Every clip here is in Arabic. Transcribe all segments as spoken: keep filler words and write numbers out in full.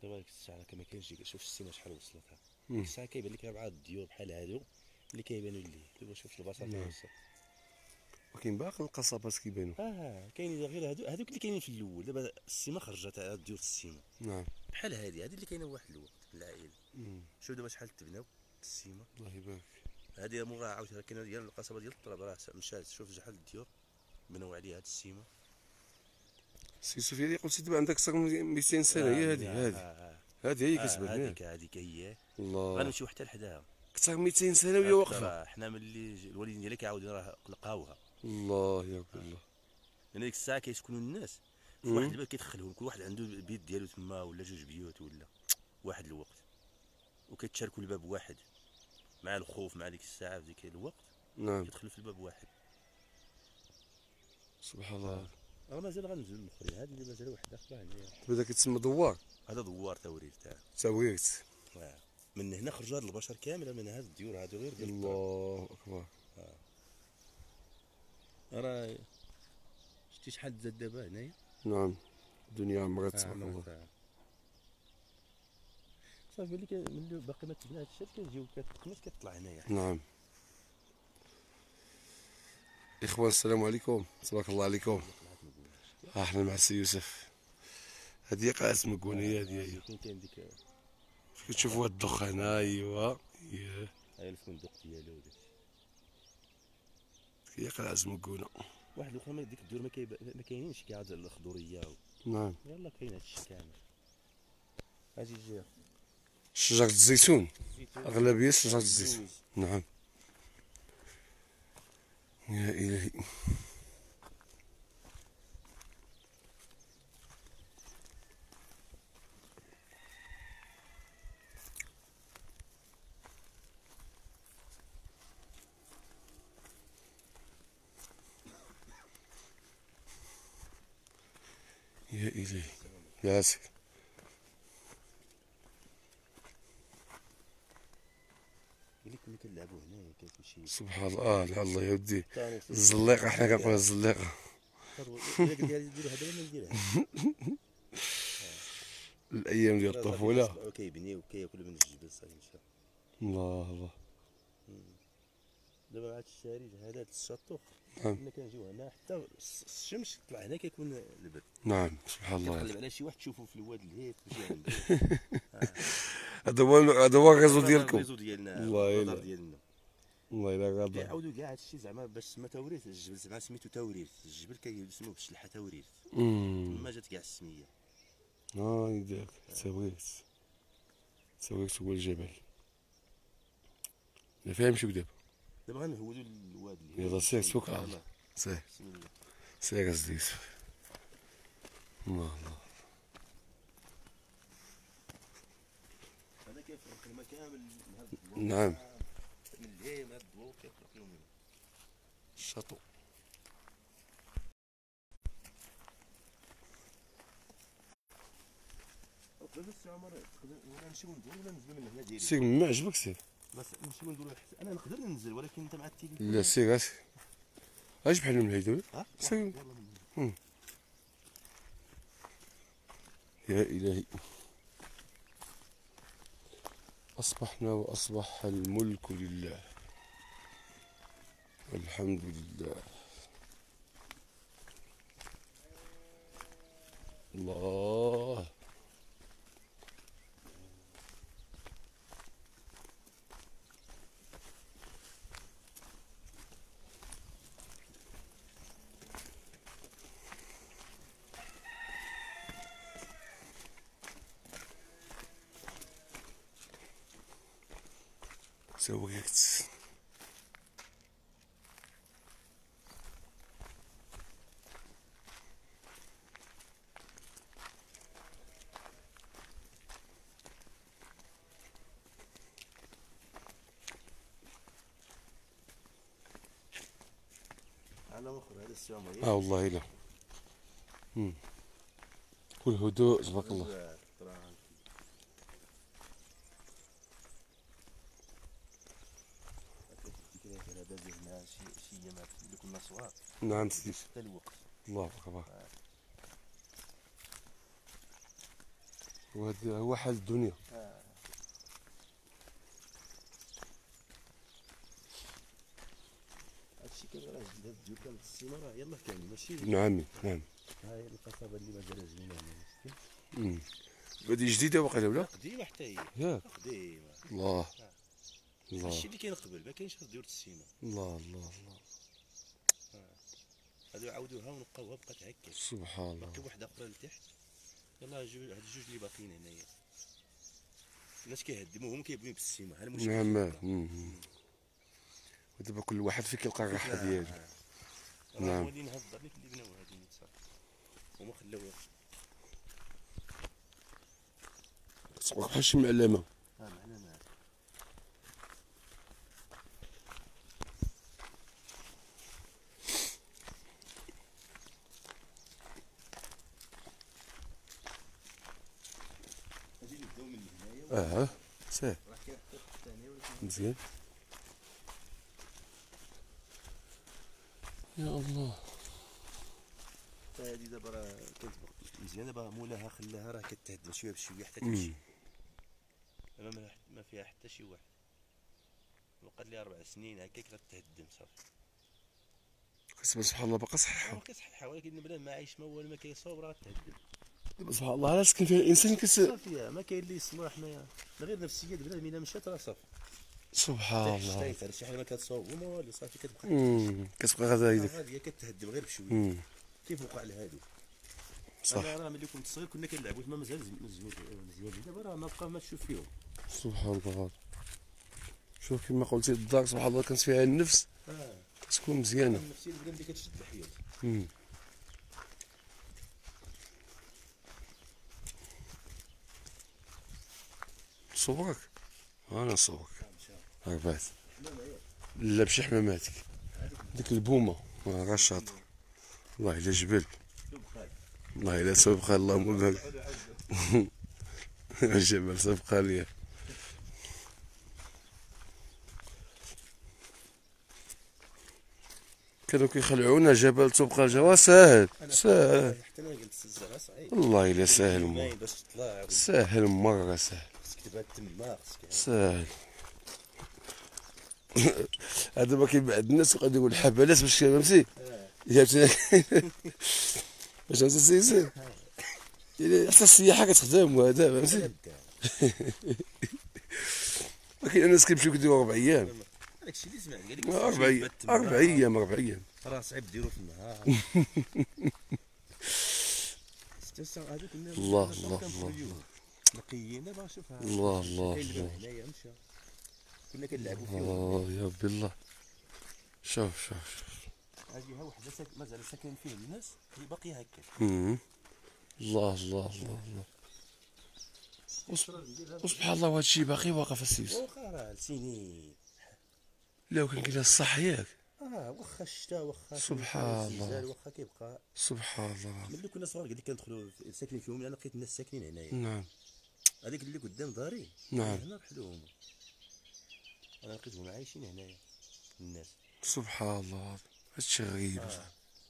دابا ديك الساعه كما كاينش. شوف السيمه شحال وصلتها ديك مم. الساعه كيبان لك ربعه الديور بحال هادو اللي كيبانوا ليه. دابا شوف البصر فين نعم. وصل. ولكن باقي القصبات كيبانوا. اه كاينين غير هادو هادوك اللي كاينين في الاول. دابا السيمه خرجت على ديور السيمه نعم. بحال هادي هادي اللي كاينه واحد الوقت من العائله. مم. شوف دابا شحال تبناو السيمه. الله يبارك. هادي موراها عاوتاني كاينه ديال القصبه ديال الطراب راه مشات. شوف شحال الديور بناو عليها هاد السيمه. سي سفيان قلتي دابا عندك اكثر من مئتين سنه. هي هذه آه هذه آه هذه هي آه كتبان هذيك ياك. هذيك هي. الله. غنمشيو حتى لحداها. اكثر من مئتين سنه وهي أكثر. واقفه. راه حنا ملي ج- الوالدين ديالها كيعاودوا راه لقاوها. الله يا الله. لان ديك الساعه كيسكنوا الناس في مم. واحد الباب كيدخلهم كل واحد عنده البيت ديالو تما ولا جوج بيوت ولا واحد الوقت. وكيتشاركوا الباب واحد مع الخوف مع ديك الساعه في ديك الوقت. نعم. كيدخلوا في الباب واحد. سبحان الله. راه مازال غنزلوا الاخرين. هذه اللي مازال وحده اخرى هي. دابا كيتسمى دوار. هذا دوار توريد تاعو. تاويرت. آه. من هنا خرجوا هاد البشر كامله من هاد الديور هادو غير ديال الطراب. الله اكبر. راه شتي شحال زاد دابا هنايا. نعم. الدنيا عمرت آه، تبارك الله. عمرت، آه. صافي ملي كان ملي باقي ما تبنى هاد الشيء كنجيو كتقمص كتطلع هنايا. نعم. اخوان السلام عليكم تبارك الله عليكم. ها احنا مع السي يوسف. هذه قاعة مكونية هذه هي. كاين كاين ديك كتشوفوا هاد الدخان ايوا ياه. هاي الفندق ديالو وداكشي. هي قاعة مكونة. واحد الاخرى ما ديك الدور ما كيب... ما كاينينش كاع هاد الخضوريه و... نعم. يلا كاين هادشي كامل. هادي الجهه شجرة الزيتون. الزيتون. أغلبية شجرة الزيتون. اللوز. نعم. يا إلهي. يا إلهي. ياسر. اللي كنا كنلعبوا هنايا كتمشي. سبحان الله. اه لا الله يا ودي. تاني الزليقة حنا كنقولها الزليقة. ديك ديال نديرو هذا ولا ما نديرهاش. الأيام ديال الطفولة. كيبنيو كياكلوا من الجبل صافي مشى. الله الله. دابا مع هاد الشارج هذا هاد الشاطو. نعم. كنا كنجيو هنا حتى الشمس طلع هنا كيكون البرد. نعم سبحان الله. كتقلب على شي واحد تشوفو في الواد الهيت تمشي عنده. هذا هو هذا هو الريزو ديالكم. الريزو ديالنا الله الرادار يلا. ديالنا. الله يلا غاضب. كيعاودوا كاع هادشي زعما باش تسمى توريث. الجبل زعما سميتو توريث. الجبل كيسموه بالشلحه توريث. امم. تما جات كاع السميه. اه يداك تاويرت. تاويرت هو الجبل. ما فاهمش دابا. دابا غنهودو الواد الهيت. يلا سير توكل على الله. سير بسم الله. سير أسدي يوسف. الله الله. هذا كيفرق الماء كامل من هاد الضوء. نعم. من الهيم هاد الضوء كيفرق لهم منه. الشاطو. بس السي عمر تقدر ولا نمشيو ندورو ولا ننزلو من هنا ديريكت. سير ما عجبك سير. بس نمشيو ندورو حتى انا نقدر ننزل ولكن انت مع التليفون. لا سير سير. اش بحال من الهيدوي. ها سير. يلا من يا إلهي. أصبحنا وأصبح الملك لله والحمد لله. الله. سويت. على مخر هذا السي عمر. اه والله لا. امم. كل هدوء تبارك الله. هذا زهنا شي شي ايامات اللي كنا صغار. نعم سيدي. حتى الوقت. الله أكبر. وهذا هو حال الدنيا. هادشي كان راه هاد الديور كانت السيما راه يلاه كامل ماشي. نعم نعم. ها هي القصبه اللي مازال زوينه هنا شتي. امم هذه جديده واقيلا ولا؟ قديمه حتى هي. ياك. قديمه. الله الله. هادشي اللي كاين قبل ما كاينش في ديور السيما. الله الله الله. هادو عاودوها ونقاوها بقات هكا. سبحان الله. باقي وحده اخرى لتحت. يلاه جوج هاد الجوج اللي باقيين هنايا. الناس كيهدموهم كيبنيو بالسيما ها المشكل. نعم. ودابا كل واحد فين كيلقى الراحه ديالو. نعم. هو اللي نهض عليك اللي بناو هادي صافي. هما خلاوها. تصور بحال شي معلمه. ها معلمه. هادي اللي بداو من هنايا. اه ساه راه كاين حتى الثاني ولكن مزيان. يا الله. هادي دابا راه كانت مزيانه دابا مولاها خلاها راه كتهدم شويه بشويه حتى تمشي. ما ما فيها حتى شي واحد. وقال لي اربع سنين هكاك غتهدم صافي. كتبان سبحان الله باقا صحيحه. ما كتصححها ولكن بلا ما عايش ما والو ما كيصوب راه غتهدم. دابا سبحان الله علاش كاين فيها الانسان كس. صافي ما كاين اللي يصلح حنايا غير نفسيه بنادم الا مشات راه صافي. سبحان الله. حتى شي حاجه ما كتصوب وما والو صافي كتبقى. امم كتبقى غدا هيديك. هادي كتهدم غير بشويه. كيف وقع لهادو. صح. انا راه ملي كنت صغير كنا كنلعبوا تما مازال مزيان مزيان دابا راه ما بقى ما تشوف فيهم. سبحان الله. شوف كما قلتي الدار سبحان الله كانت فيها النفس. اه كتكون مزيانه. النفسيه اللي اللي كتشد الحياه. امم صورك انا صورك هاك بعد. لا بشي حماماتك ديك البومه راه شاطر. والله الا جبل. والله الا سبقها اللهم بارك. الجبل سبقها ليا. كانوا كيخلعونا جبل تبقى الجوا ساهل ساهل. حتى انا قلت الزرع صعيب. والله الا ساهل مرة. باش تطلع ساهل مرة ساهل. خصك تبات تما خصك. ساهل. هذا ما كاين بعض الناس وغادي يقول حبالات باش فهمتي. جابتنا باش انت سيسير يعني حتى السياحه كتخدم وهذا فهمتي. ولكن الناس كيمشيو كيديروا اربع ايام. داكشي اللي سمعت قال لك اربع ايام اربع ايام اربع ايام راه صعيب ديرو في النهار. هذوك الناس الله الله الله نقيين دابا شوف ها. الله الله الله. هنايا مشى كنا كنلعبوا فيهم. اه يا ربي الله. شوف شوف شوف. هذه ها وحده ساك مازال ساكن فيه الناس هي باقيه هكا. الله الله الله الله. وسبحان الله وهذا الشيء باقي واقف السيس. واخا راه سنين. لو كان كاين الصح ياك. اه واخا الشتا واخا سبحان الله. واخا كيبقى. سبحان الله. ملي كنا صغار قال لك كندخلوا ساكنين فيهم انا لقيت الناس ساكنين هنايا. نعم. هذيك اللي قدام داري. نعم. هنا رحلوا هما. انا لقيتهم عايشين هنايا الناس. سبحان الله هادشي غريب. آه.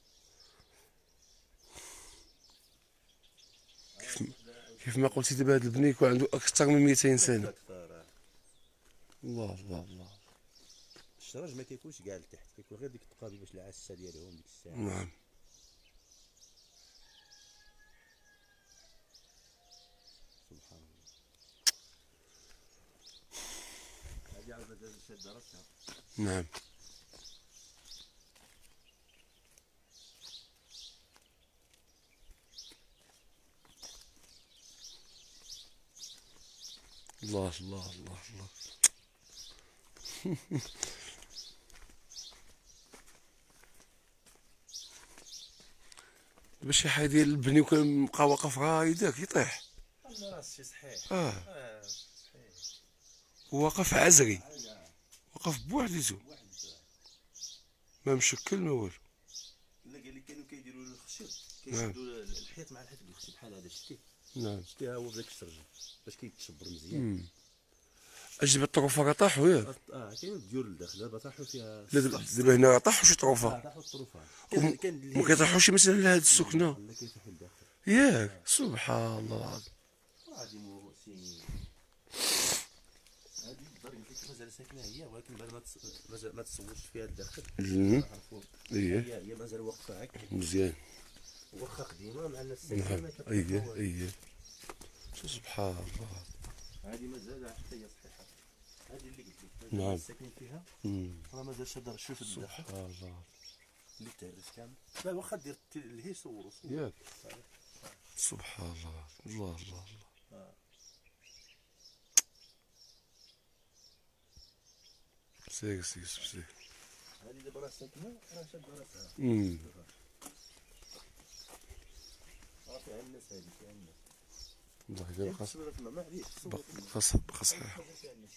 كيف كيف ما قلتي دابا هاد البني يكون عنده اكثر من مئتين سنه. الله الله الله. الشراج ما كيكونش كاع لتحت كيكون غير ديك التقابي باش العسه ديالهم ديك الساعه. نعم. سبحان الله. هذه عاود شاده راسها. نعم. الله الله الله الله. باش شي حاجه ديال البني وكان بقى واقف هايداك يطيح. الله راسي صحيح. اه اه صحيح. واقف عزري وقف بوحديتو ما مشكل ما والو. لا قال لك كانوا كيديروا الخشب كيشدوا الحيط مع الحيط بالخشب بحال هذا شتي. نعم. شتي ها هو بداك الشرجم باش كيتشبر مزيان. اجي بالطروفه راه طاحوا ياك. اه كاين الديور لداخل دابا طاحوا فيها. دابا هنا راه طاحوا شي طروفه. طاحوا الطروفه. ما كيطيحوش مثلا لهاد السكنه لا كيطيحوا لداخل. ياك. سبحان الله العظيم. غادي مو سي هادي الدار قلت لك مازال ساكنه هي، ولكن بعد ما تص- مازال ما تصورش فيها الداخل. مم. عرفوا ايه هي هي مازال واقفه هكا، مزيان. واخا قديمه مع الناس نعم الساكنه ما كتبقى ايه والو. ايه. شو سبحان الله. هادي مازال حتى هي صحيحه. هادي اللي قلت لك نعم. الناس ساكنين فيها مم. راه مازال شادر شوف الداخل سبحان الله. اللي تعرس كامل. لا واخا دير الهي صوروا صور. ياك سبحان الله. الله الله الله. آه. سير سير سير. هادي دابا راه ساكنه راه شاده راسها. امم راه فيها الناس هادي فيها الناس. الله يدير بقى خاص ما ما عليش صور خاص بقى صحيح. فيها الناس.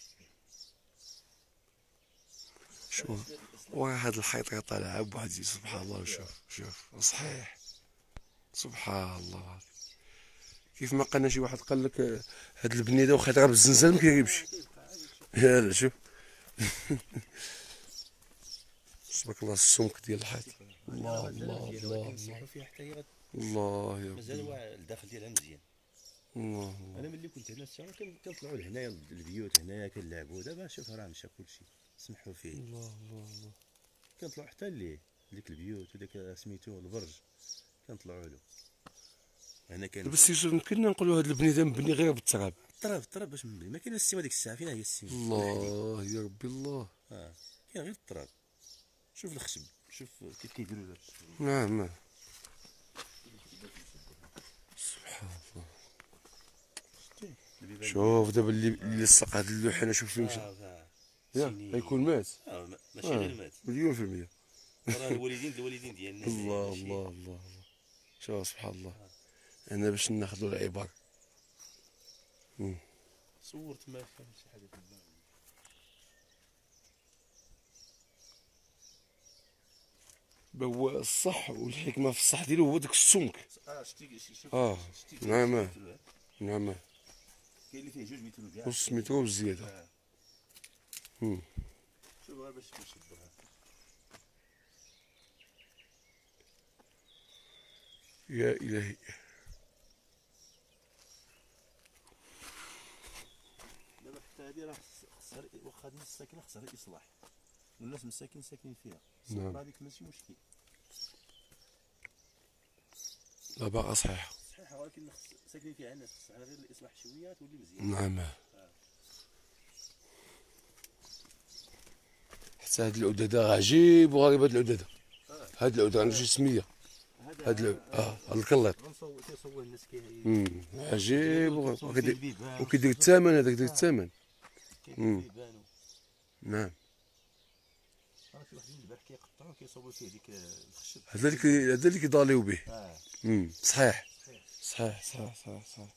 شوف واحد الحيط طالع بواحد سبحان الله. شوف شوف صحيح سبحان الله. كيف ما قالنا شي واحد قال لك آه، هاد البنيده واخا تغرب الزنزان ما كيغيبش. يلا شوف تبارك الله السمك ديال الحيط. الله الله الله الله فيها حتى هي الله يا مازال ربي. هو الداخل ديالها مزيان. الله الله. انا ملي كنت هنا الساعه كنطلعوا لهنايا البيوت هنايا كنلعبوا. دابا شوف راه مشى كلشي سمحوا فيه. الله الله الله. كنطلعوا حتى ليه ديك البيوت وداك سميتو البرج كنطلعوا له. هنا كان دابا السي يوسف يمكننا نقولوا هاد البنيده مبني غير بالتراب. الطراب الطراب باش نبني ما كاين السيما ديك الساعه. فين هي السيما؟ الله يا ربي الله. اه كاين غير التراب. شوف الخشب شوف كيف كيديروا دابا. نعم نعم سبحان الله. شوف دابا اللي اللي سق هاد اللوح انا شوف فين مشى. ياك غيكون مات. اه ما- ماشي غير مات، مليون في المية. راه الوالدين الوالدين ديالنا. الله الله الله الله. شوف سبحان الله. انا باش ناخذوا العبر. صورت ما فهم شي حاجه في البال. هو الصح والحكمه في الصح ديالو هو داك السمك. اه شتي شوف اه شتي نعم شتي له. نعم. كاين اللي فيه جوج متر كاع. نص متر وزياده. آه. مم. شوف غير باش نشدوها. يا الهي. دابا حتى هادي راه خصها واخا هادي الساكنه خصها غير اصلاح والناس مساكين ساكنين فيها. نعم. هذيك ماشي مشكل لا باقا صحيحه. صحيحه، ولكن خص ساكنين فيها الناس خصها غير الاصلاح شويه تولي مزيان. نعم. حتى هاد العداده عجيب وغريب. هاد العداده هاد العداده عنده شي سميه. هاد الع- اه هاد الكليط. غنصور كيصور الناس كي امم عجيب وغريب. وكيدير البيبان وكيدير الثمن هذاك دير الثمن. كيدير البيبان. نعم. راه في واحد البارح كيقطعو كيصور فيه ديك الخشب. هذا اللي كي- هذا اللي كيضاليو به. اه امم صحيح صحيح. صحيح صحيح صحيح صحيح.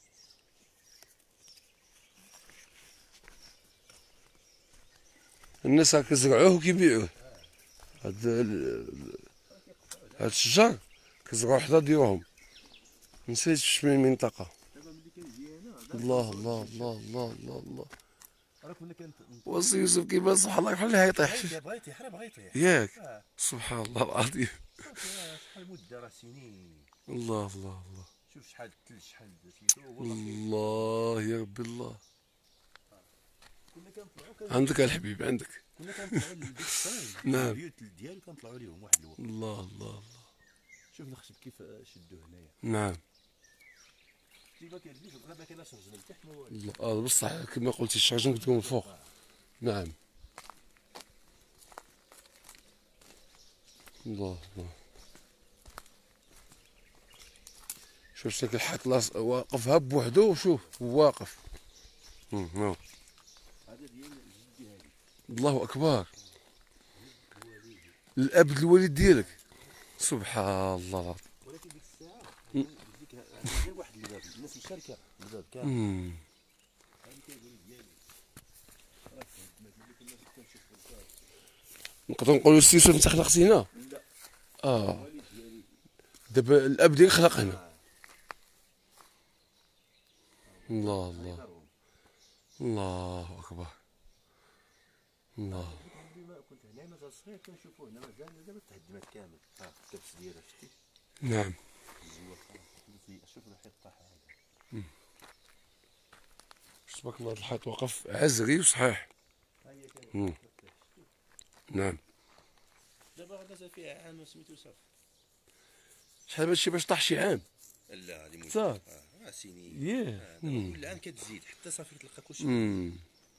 الناس راه كيزرعوه وكيبيعوه. هاد ال- هاد الشجر كيزرعوه حدا ديورهم. نسيت في من منطقة. دابا ملي كنجي هنا الله الله الله الله الله الله. راه كنا كنت وسي يوسف كيبان سبحان الله بحال اللي غيطيح. بغا يطيح راه بغا يطيح. ياك اه سبحان الله العظيم. صافي شحال مده راه سنين. الله الله الله. شوف شحال الثلج شحال سميتو هو باقي. الله يا ربي الله. كنا كنطلعو كن- عندك الحبيب عندك. كنا كنطلعو لديك الصين. نعم. البيوت ديالو كنطلعو ليهم واحد الوقت. الله الله الله. شوف الخشب كيف شدوه هنايا. نعم. ديما كيرجلوش غير ما كايناش رجل من تحت ما والو. الله اه بصح كما قلتي الشجر كتكون من فوق. نعم. الله الله. شوف شكل الحيط لاص- واقف هب بوحدو وشوف هو واقف. مم، نعم. هذا ديال جدي هذه. الله اكبر. الاب الوالد ديالك سبحان الله. ولكن ديك الساعه قلت لك هذا غير واحد الباب الناس مشاركه الباب كامل. مم. هذه كيقول ديالي. راه فهمت ما كنا كنشوف الباب. نقدروا نقولوا السي يوسف انت خلقتي هنا. لا اه الوالد ديالي. دابا الاب ديالك خلق هنا. الله الله الله اكبر. الله. ديما كنت هنا مازال صغير كنشوفو هنا مازال دابا تهدمات كامل. ها الكبس ديالها شتي. نعم. الزواق شوف الحيط طاح هذا. تبارك الله. هاد الحيط وقف عزري وصحيح. ها هي كانت مم. نعم. دابا غدا صافي فيها عام سميتو صافي. شحال هادشي باش طاح شي عام؟ لا هادي مول صافي. اه سنين. ياه. آه، دابا كل عام كتزيد حتى صافي تلقى كلشي. امم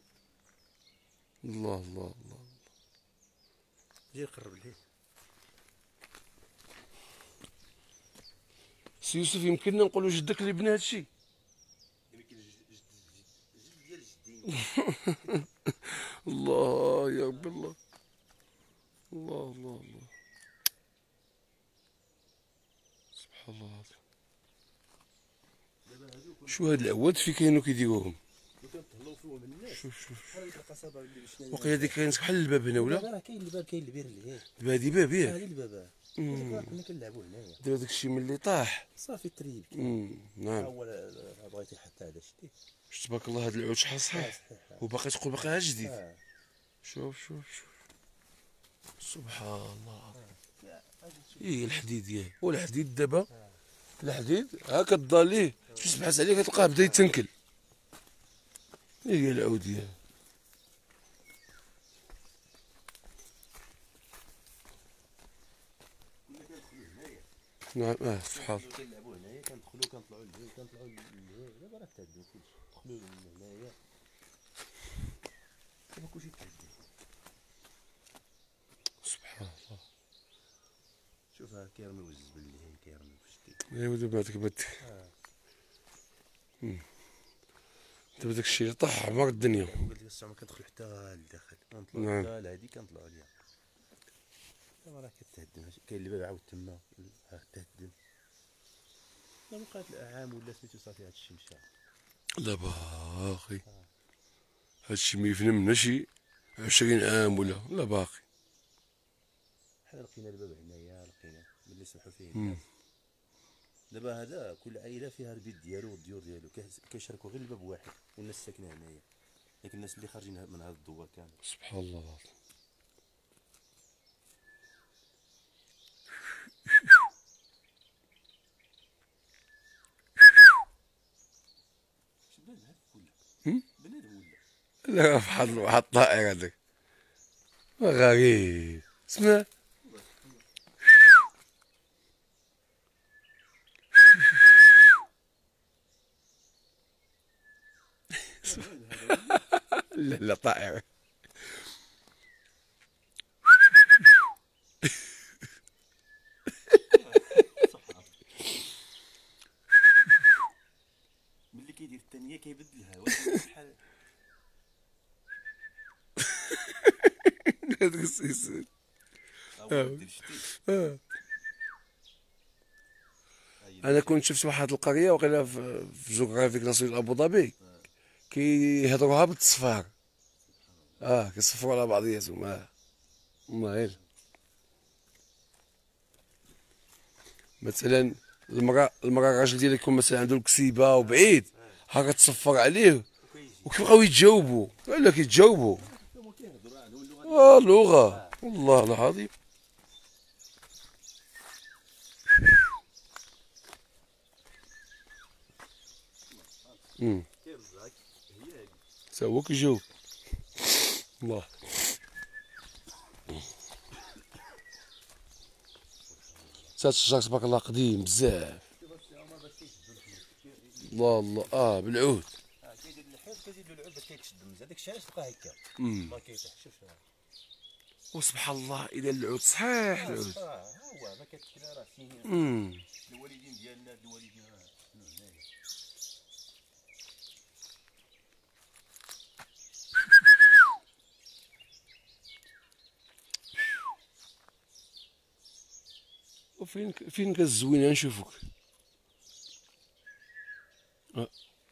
الله الله الله. جي قرب ليه. سي يوسف يمكننا نقولوا جدك اللي بنى هادشي؟ يمكن جد جد ديال جدي. الله يا ربي الله. الله الله الله. سبحان الله العظيم. دابا هادو شو هاد العواد في كاينو كيديروهم؟ كنتهلاو فيهم الناس. شوف شوف بحال ديك القصبه اللي مشينا. وقيلا هادي كاينه بحال الباب هنا ولا؟ راه كاين الباب كاين البير اللي دابا هادي باب ياك؟ هادي الباب. مم. كنا كنلعبوا هنايا. دابا داكشي ملي طاح. صافي التريب. امم نعم. اول بغيتي حتى هذا شتي. شفت تبارك الله هاد العود شحال صحيح. صحيح. وباقي تقول باقي عاد جديد. اه شوف شوف شوف. سبحان الله. ايه الحديد ياه. والحديد دابا الحديد ها كتضال ليه شي تبحث عليه كتلقاه بدا يتنكل. ايه العود ياه. كنا كندخلوا هنايا. نعم اه سبحان الله. كنلعبوا هنايا كندخلوا كنطلعوا لهيه كنطلعوا لهيه. دابا راه تهدوا كلشي. دخلوا من هنايا. دابا كلشي تهدى. سبحان الله. شوف ها كيرميو الزبل لهيه كيرميو في شتي. ايوا دابا هاديك بات. اه دابا داكشي اللي طاح عمر الدنيا. قلت لك الساعه ما كندخلوا حتى للداخل. كنطلعوا نعم. حتى لهادي كنطلعوا عليها. دابا راه كتهدم. كاين الباب عاود تما ها تهدم. دابا بقات عام ولا سميتو صافي هادشي مشى. لا باقي هادشي ما يفنى منا شي عشرين عام ولا لا باقي. حنا لقينا الباب هنايا لقينا ملي سمحوا فيه الناس. دابا هذا كل عائله فيها البيت ديالو والديور ديالو كيس- كيشاركوا غير الباب واحد والناس ساكنه هنايا. لكن الناس اللي خارجين من هذا الدوار كامل. سبحان الله العظيم. شي بنادم هذاك ولا هم؟ بنادم ولا لا بحال واحد الطائر هذاك غريب. اسمع لا لا طائر. ملي كيدير الثانيه كيبدلها ولكن بحال هذاك السيسان. هو دير شتي. آه. انا كنت شفت واحد القريه وقيلا في في جغرافيك ناسيونال ابو ظبي كيهضروها بالتصفار. اه كيصفروا على بعضياتهم. اه والله غير مثلا المراه المراه الراجل ديالها يكون مثلا عنده الكسيبه وبعيد ها كتصفر عليه وكيبقاو يتجاوبوا لا كيتجاوبوا. هما كيهضروا عنهم اللغه. اه لغه والله العظيم. امم كيرزاك هي هادي. تا هو كيجاوب. الله تا الشجر تبارك الله قديم بزاف. شوف السي عمر باش كيشدوا الحيط. الله الله اه بالعود. اه كيدير الحيط كيزيد له العود باش كيتشد من هذاك الشيء علاش تلقاه هكا. امم ما كيطيح. شوف وسبحان الله اذا العود صحيح العود. اه ها هو ما كتكرا راه سنين. امم الوالدين ديالنا الوالدين راه شنو هنايا. وفين فين كالزوينه نشوفك. اه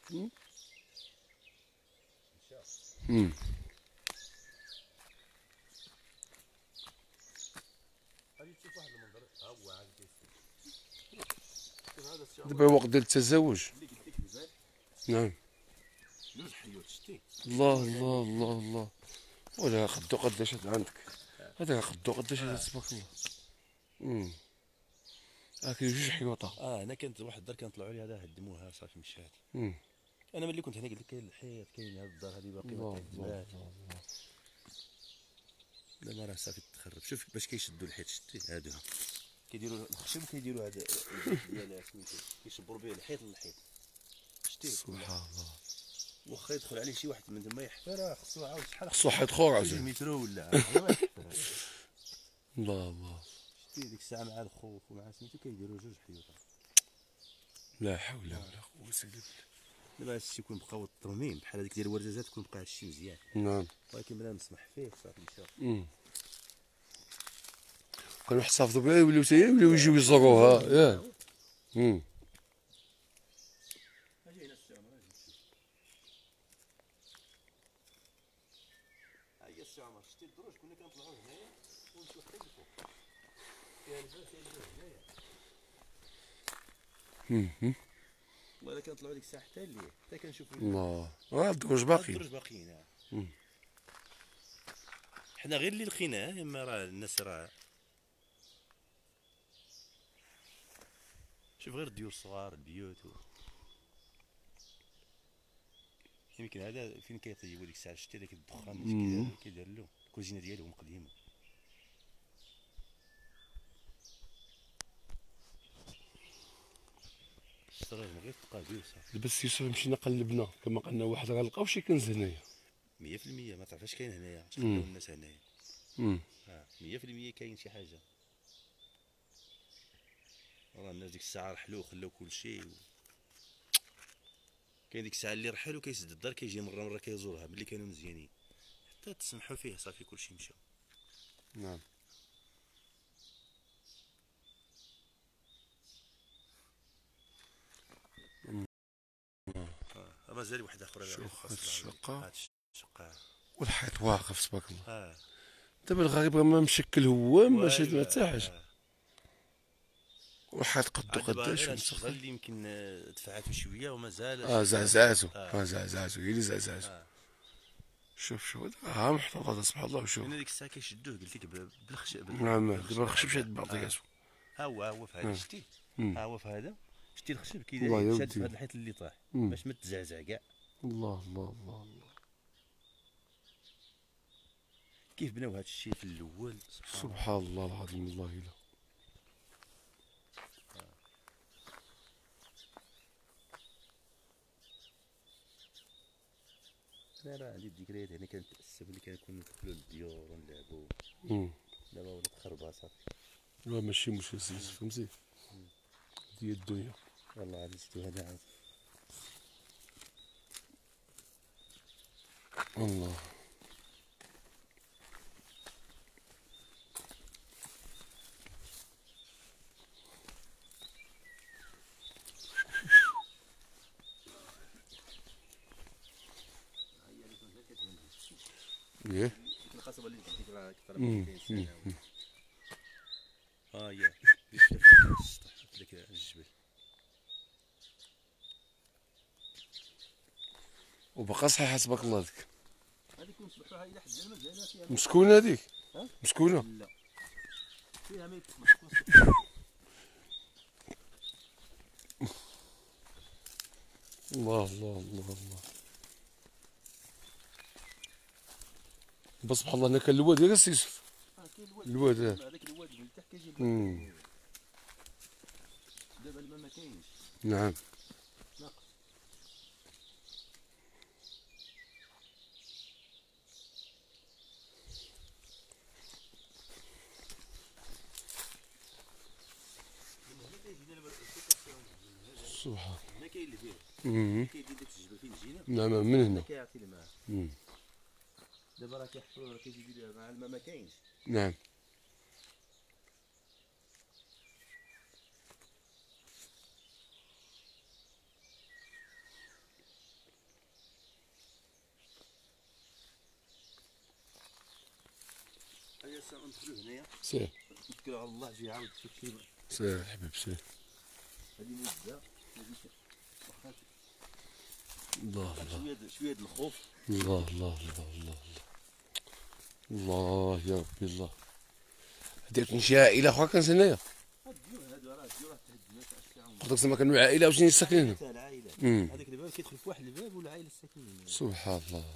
امم غادي تشوف واحد المنظر. ها هو عاد كيسير. شوف هذا السي عمر دابا وقت ديال التزاوج. اللي قلت لك البال. نعم. جوج حيوت شتي. الله الله الله الله. ولا قدو قداش هاد عندك هذا قدو قداش هذا تبارك الله. امم اه كاين جوج حيوطه. اه انا كانت واحد الدار كنطلعوا عليها هذا هدموها صافي مشات. امم انا ملي كنت هنا قلت لك كاين الحيط، كاين هاد الدار هادي باقي ما الله تهدماش. الله الله. دابا راه صافي تخرب. شوف باش كيشدوا الحيط، شتي هادو كيديروا الخشب وكيديروا هذا ديال سميتو كيشبروا به الحيط للحيط، شتي. سبحان الله. واخا يدخل عليه شي واحد من تما يحفر، راه خصو عاود شحال خصو حيط خوار جوج عاوتاني. متر ولا هو يحفر. الله الله. شتي ديك الساعه مع الخوف ومع سميتو كيديروا جوج حيوط. لا حول ولا قوة الا بالله. دابا هادشي يكون بقاو الترميم بحال هذيك ديال الورزازات، يكون بقى هادشي مزيان، نعم. ولكن بلا نسمح فيه صافي مشى. امم كانوا يحتفظوا بها يوليو حتى يوليو يجيو يزوروها ياك. امم اجي هنا السي عمر، اجي شوف. ها هي السي عمر، شتي الدروج كنا كنطلعوا هنايا ونمشيو حتى لفوق. فيها الباب، فيها الباب هنايا. امم والله الا كنطلعوا ديك الساعه حتى الليل حتى كنشوفوا الله. راه الدروج باقي. الدروج باقيين. ها مم. حنا غير اللي لقيناه، اما راه الناس راه شوف غير الديور الصغار، البيوت و... يمكن هذا فين كيطيبوا ديك الساعه، شتي داك الدخان اللي كيدير كيدير له الكوزينه ديالهم قديمه. السراج من غير التقابيل صافي. دابا السي يوسف مشينا قلبنا كما قلنا واحد غنلقاو شي كنز هنايا. مية في المية ما تعرفاش كاين هنايا، مم. تخليو الناس هنايا. امم اه مية في المية كاين شي حاجه. راه الناس ديك الساعه رحلوا وخلاو كلشي و... كاين ديك الساعه اللي رحل وكيسد الدار كيجي مره مره كيزورها ملي كانوا مزيانين، حتى تسمحوا فيه صافي كلشي مشى. نعم. اه مازال واحد اخر. شوف هاد الشقة. هاد الشقه والحيط واقف تبارك الله. اه دابا الغريب راه ما مشكل هو ما شاد ما حتى والو. حاجه. آه. والحيط قدو عاد دابا قداش غير هاد ومسخر. الشغل اللي يمكن آه، دفعاتو شويه ومازال. اه زعزعاتو. اه اه زعزعاتو هي اللي زعزعاتو. اه شوف شوف ها محطوطه سبحان الله وشوف. لان ديك الساعه كيشدوه قلت لك ب- بالخشب بال- نعم بالخشب دابا الخشب هذا. شاد بعضياتو. ها هو ها هو في هذا آه. شتي. مم. ها هو في هذا شتي الخشب الله يا كي شاد في ودي. هذا الحيط اللي طاح مم. باش ما تزعزع كاع. الله الله الله الله. كيف بناو هذا الشيء في الاول سبحان الله. سبحان الله العظيم الله الا. انا راه عندي الذكريات هنا كنتأسف اللي كنكون ندخلوا للديور ونلعبوا. امم دابا ولات خربه صافي. لا ماشي مشكل فهمتي. هي الدنيا. والله غادي شتو هذا عاد. الله. ايه القصبه اللي جبتك راه اكثر مم. من مئتين مم. سنه. ها هي في ذاك الجبل. وبقى صحيحه تبارك الله ديك. هذيك نصبحوها الى حد الان مازال فيها. مسكونه هذيك. ها؟ مسكونه. لا فيها ما يتسمح. الله الله الله الله. بس سبحان الله هنا كان الواد ياك السي يوسف. اه كاين الواد. الواد اه. هذاك الواد اللي تحت كيجي مم. الواد. دابا الماء ما كاينش نعم. ناقص. سبحان. هنا كاين البير. امم كيدير داك الجبل فين جينا. نعم من هنا هنا. كيعطي الماء. مم. دابا راه كيحفروا راه كيجي يدير مع الماء ما كاينش. نعم. هيا الساعه ندخلوا هنايا سير نتكلوا على الله جي عاود شوف كيف. سير حبيب سير. هذه مزه واخا الله الله شويه د- شويه د الخوف. الله الله الله الله الله يا ربي الله. هديك شي عائله اخرى كانت هنايا. هاد الديور هادو راه الديور راه تهدوا قلت لك زعما كانوا عائله واش ساكنين هنا. تاع العائلات. امم هذاك الباب كيدخل في واحد الباب والعائله ساكنين. سبحان الله.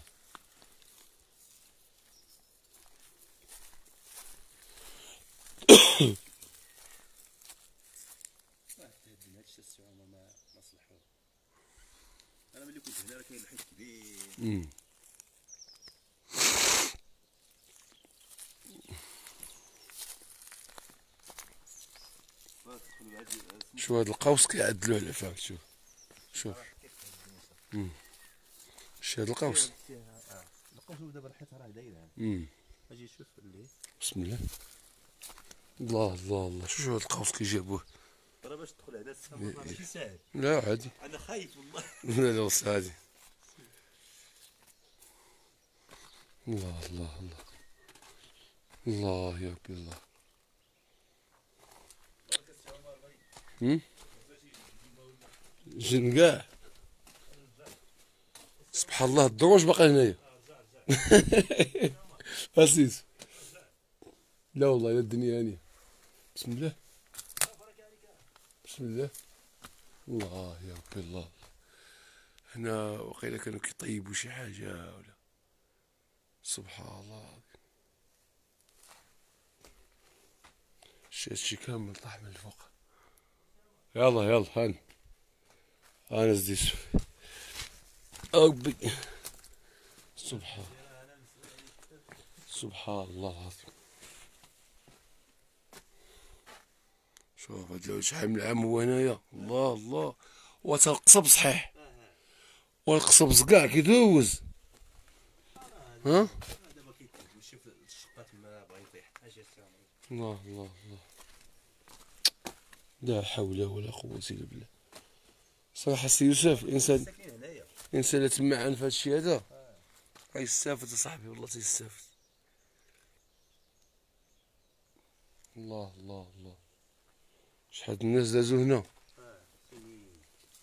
هادشي السي عمر ما ما صلحوه. انا ملي كنت هنا راه كاين الحيط كبير. امم شوف هاد القوس كيعدلوه على فاك. شوف شوف امم شتي هاد القوس. القوس دابا الحيط راه دايره. امم اجي شوف اللي بسم الله. الله الله الله. شوف هاد القوس كي جابوه. راه باش تدخل هنا السما ماشي ساهل. لا عادي. انا خايف والله. لا لا وص عادي. الله الله الله الله يا ربي الله. هم جن كاع سبحان الله. الدروج باقي هنايا. اسيس لا والله يا الدنيا هانيه. بسم الله بسم الله. الله يا ربي الله. هنا وقيلا كانوا كيطيبوا شي حاجه ولا. سبحان الله. شي هادشي كامل طاح من الفوق. يلا يلا هان انا زديت ربي. سبحان سبحان الله العظيم. شوف هاد العود شحال من عام هو هنايا. الله الله. وتنقصب صحيح والقصبز كاع كيدوز. ها دابا كيتقدم شوف الشقات ما بغا يطيح. اجي السلام عليكم. الله الله الله. لا حول ولا قوة إلا بالله. صراحة سي يوسف إنسان ساكنين هنايا. إنسان اللي تمعن في هادشي هذا غيستافد أصاحبي والله تيستافد. الله الله الله. شحال الناس دازو هنا. اه سنين.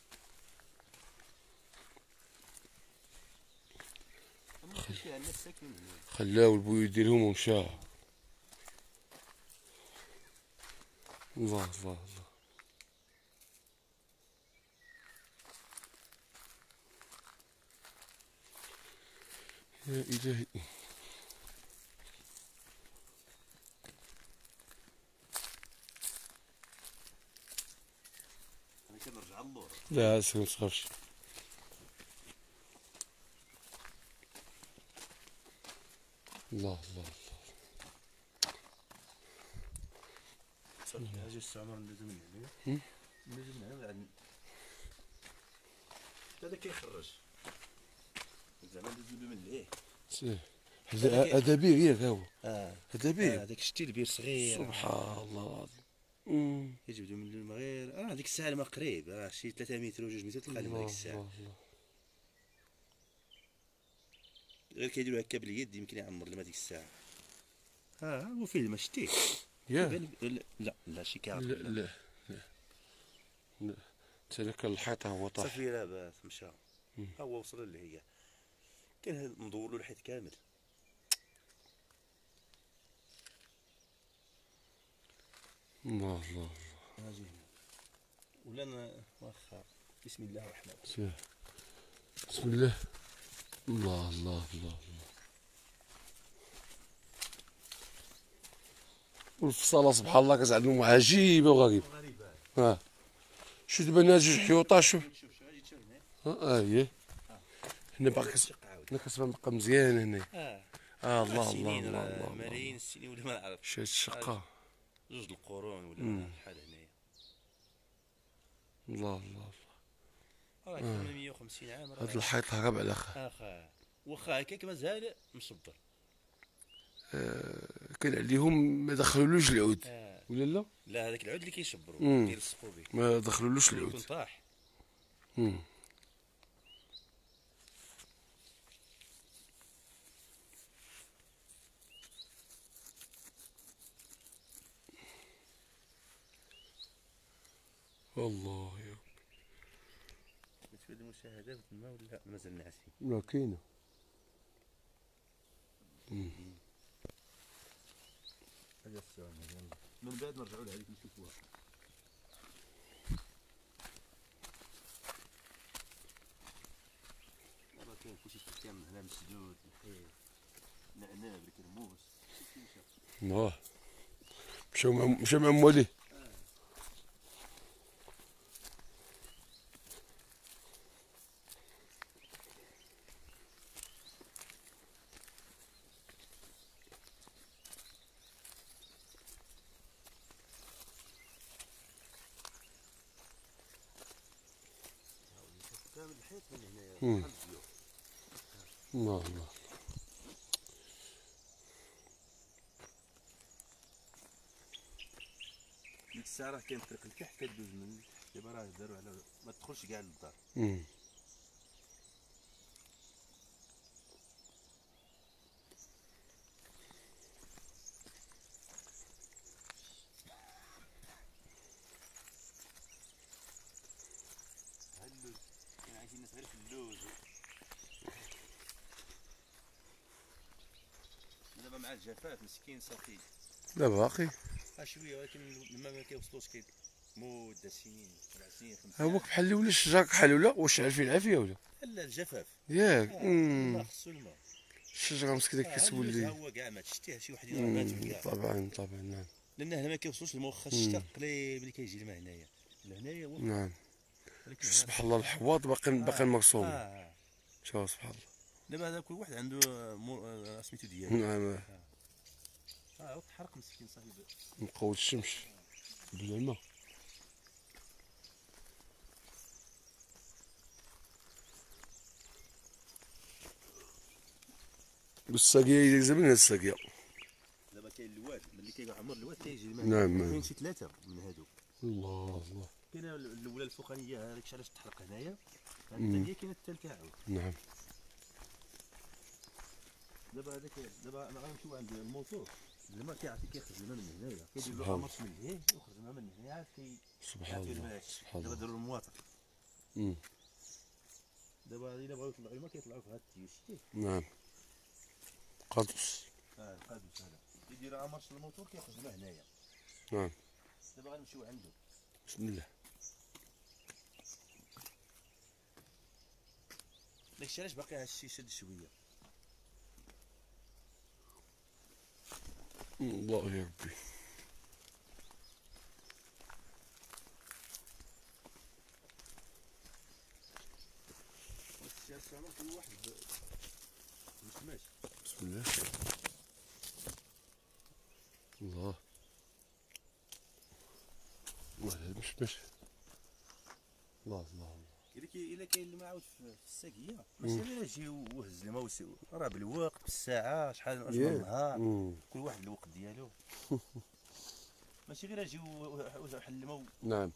خلي الناس ساكنين هنا. خلاو البيوت ديالهم ومشى. الله الله الله. يا إلهي. انا كنرجع اللور. لا سير متخافش. الله الله الله. صافي اجي السي عمر ندوزو من هنا. ندوزو من هنا بعد هذا كيخرج. زعما ندوزو له من لهيه. سير هذا هذا بير ياك ها هو. اه هذا بير. هذاك شتي البير صغير. سبحان الله العظيم. أمم. يجبدو من المغير. راه هذيك الساعه الماء قريب. راه شي ثلاثة متر وجوج متر تلقى الماء الله ديك الساعه. الله الله. غير كيديروا هكا باليد يمكن يعمر الماء ديك الساعه. اه هو فيه الماء شتيه. ياك. لا لا لا شي كعب. لا لا لا لا. تلك الحيط هو طاح. صافي لاباس مشى. ها هو وصل اللي هي. كان مدور له الحيط كامل. الله الله اجي هنا. ولا انا واخا بسم الله الرحمن الرحيم. الله. بسم الله. الله الله الله الله. والفصالة سبحان الله كتعلمهم عجيبة وغريبة. غريبه. ها شوف دابا هنا جوج حيوطة. شوف شوف شوف غادي تشوف هنا. ها هي هنا باقي كس- الشق عاود. هنا كتبان باقا مزيان هنا. اه اه الله الله سنين الله راه الله الله. ملايين السنين ولا ما نعرف. شي هاد الشقة. جوج القرون ولا مم. شحال هنايا. الله الله الله. راه كنا مية وخمسين عام. راه هاد الحيط هرب على خا. اخا واخا هكاك مازال مصبر. آه كان عليهم ما دخلولوش العود آه. ولا لا؟ لا هذاك العود اللي كيشبروا مم. كيلصقوا به. ما دخلولوش يكون العود. طاح. مم. الله يا بالنسبه للمشاهدات تما ولا مازال ناعسين. لا كاينه. هذا السلام من بعد نرجعوا لهذيك نشوفوها. كلشي كامل هنا مسدود الحيل نعناع بالكرموس كلشي مشى. واه مشاو مع مشاو مع مواليه. كامل الحيط من هنايا مم. بحال الزيوت. الله الله. ديك الساعة راه كاين طريق لتحت كدوز من تحت، دابا راه دارو على ما تدخلش كاع للدار. مم. ها اللوز كاين عايشين الناس غير في اللوز. دابا مع الجفاف مسكين صافي لا باقي ها شويه، ولكن لما ما كيوصلوش كي مده سنين سبع سنين خمس هو سنين. بحال اللي ولا الشجر كحل ولا واش عارف فيه العافيه ولا لا الجفاف ياك. آه، مم. الماء خصو الماء. الشجره مسكينه آه، اللوز كتولي. هو كاع مات شتيه شي واحد راه مات مم. كاع. طبعا طبعا نعم. لان هنا ما كيوصلوش الماء، واخا مم. الشتا قليل ملي كيجي الماء هنايا لهنايا هو. نعم. ولكن شوف هنا سبحان الله الحواض باقي باقي آه، مرسوم. آه. شوف سبحان الله. دابا هذا كل واحد عنده مو- آه، سميتو ديالو. نعم. اه وقت حرق مسكين صاحبي. مقود الشمس بلا الماء. والساقية زمان الساقية. دابا كاين الواد ملي كيعمر الواد كيجي الماء. نعم، نعم. كاين شي ثلاثه من هادو. الله الله. كاينه الاولى الفوقانيه هذيك علاش تحرق هنايا، مم. الثانيه كاينه الثالثه عاود. نعم. دابا هذاك دابا انا غنمشيو عند الموتور، الماء كيعطي كيخرج الماء من هنايا كيدير له سبحان امرش من لهيه ويخرج الماء من هنا عاد كي سبحان يعطي الله الماء. سبحان دابا الله. داروا المواطر. مم. دابا الا بغاو يطلعوا الماء كيطلعوا في هاد التيو شتيه. نعم. قدس. اه القادوس هذا كيدير امرش الموتور كيخرج الماء هنايا. نعم. دابا غنمشيو عنده. بسم الله. داكشي علاش باقي هادشي شاد شويه. الله يا ربي. الشارع السمر كل واحد مش ماشي. بسم الله. الله. الله مش مش. الله الله الله. الا كاين الا كاين الماء عاود في الساقيه ماشي غير يجي وهز الماء وسي- راه بالوقت بالساعه شحال من ياه. النهار مم. كل واحد الوقت ديالو. ماشي غير اجي وحل الماء و- نعم.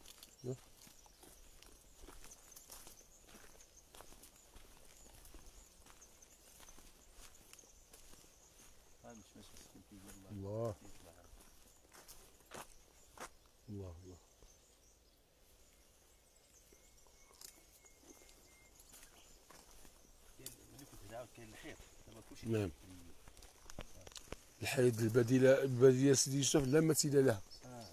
ها مش ماشي مسكين كيجي الله الله يطلع. الله الله. كاين ملي كنت هنا عاود كاين الحيط دابا كلشي. نعم. الحياة البديلة البديلة سيدي يوسف لا مثيل لها. اه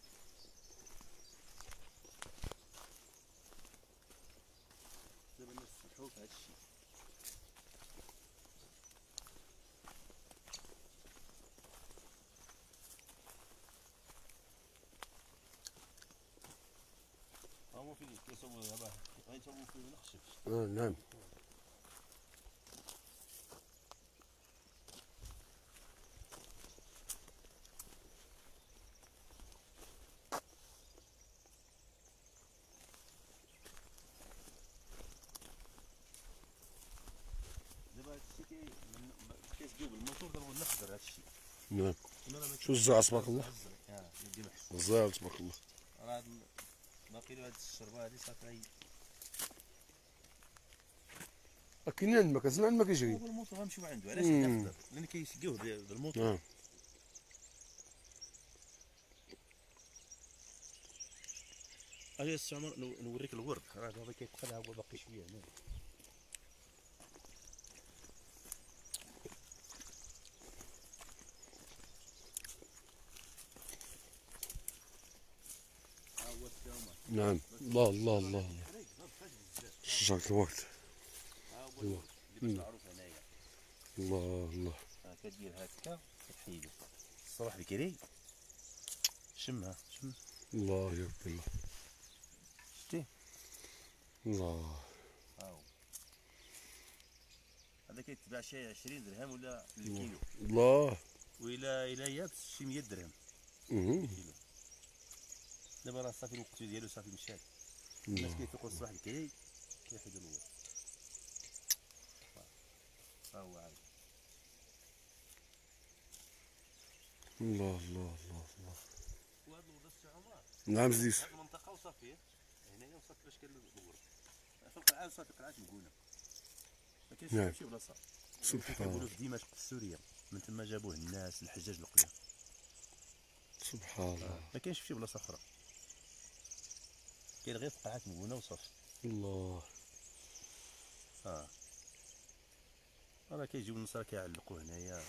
دابا الناس فتحوا في هادشي. ها هو فين كيصور دابا غيصور في الخشب. آه نعم. دابا هادشي كي كيسقيو بالموتور دابا نخضر هادشي. نعم. انا راه ما شو الزرع تبارك الله. اه يدي محسن. الزرع تبارك الله. راه هاد ال- باقي له هاد الشربه هادي صافي. كاين الماء كنسمع الماء كيجري. هو الموتور غنمشيو عنده علاش مم. كيخضر لان كيسقيوه ب- بالموتور. نعم. اجي السي عمر نو- نوريك الورد راه دابا كيبقى لها هو باقي شويه هنا. ها هو السي عمر. نعم. الله الله الله الله. قريب ما بقاش بزاف. شجرة الورد. ها هو الله. اللي باش معروف هنايا. الله الله. ها كدير هكا كتحيدو الصباح بكري شمها شم. الله يا ربي الله. شتي الله. ها هو هذا كيتباع شي عشرين درهم ولا الكيلو، الله. وإلا إلا يابس شي مية درهم اها. الكيلو. دابا راه صافي الوقت ديالو صافي مشات. الناس كيفيقوا الصباح بكري كيحيدو الورد. ها هو عاد. الله الله الله الله. وهاد الورد السي عمر نعم زيد. هاد المنطقة وصافي هنايا وصافي باش كاين الورد. في القلعة صافي قلعة مكونة. ما كاينش نعم. شي بلاصة. سبحان كيقولوا الله. في دمشق في سوريا من تما جابوه الناس الحجاج القدام. سبحان الله. ما كاينش في شي بلاصة أخرى. كاين غير في قلعة مكونة وصافي. الله. اه راه كيجيو النصارى كيعلقوا هنايا.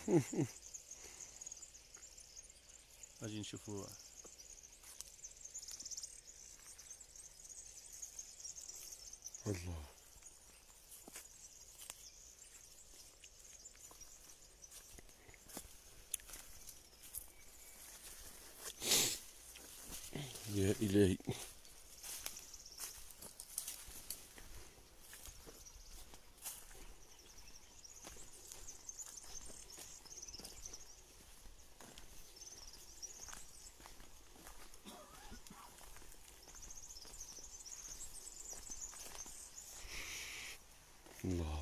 اجي نشوفوا الله. يا إلهي. الله.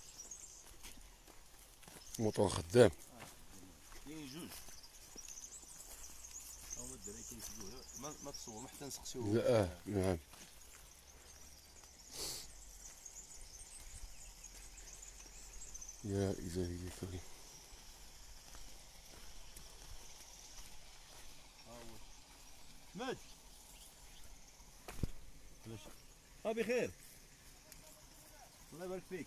موطور خدام. كاين جوج. ها هو الدراري كيسدوه ما ما تصور ما حتى نسقسيوه. لا آه. نعم. يا إلهي يا كريم. ها هو ماج ماشي. ها بخير الله يبارك فيك.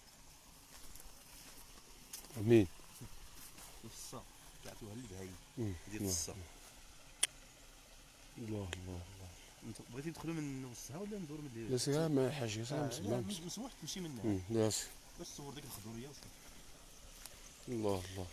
امين. الصا بعثوها للبهايم مم. ديال الله الصا. الله الله. انت بغيتي تدخلوا من وسطها ولا ندور من اللي لا سير ما حاجة آه سلام لا سلام. مش مسموح تمشي منها مم. لا سير. باش تصور ديك الخضوريه وصافي. الله الله.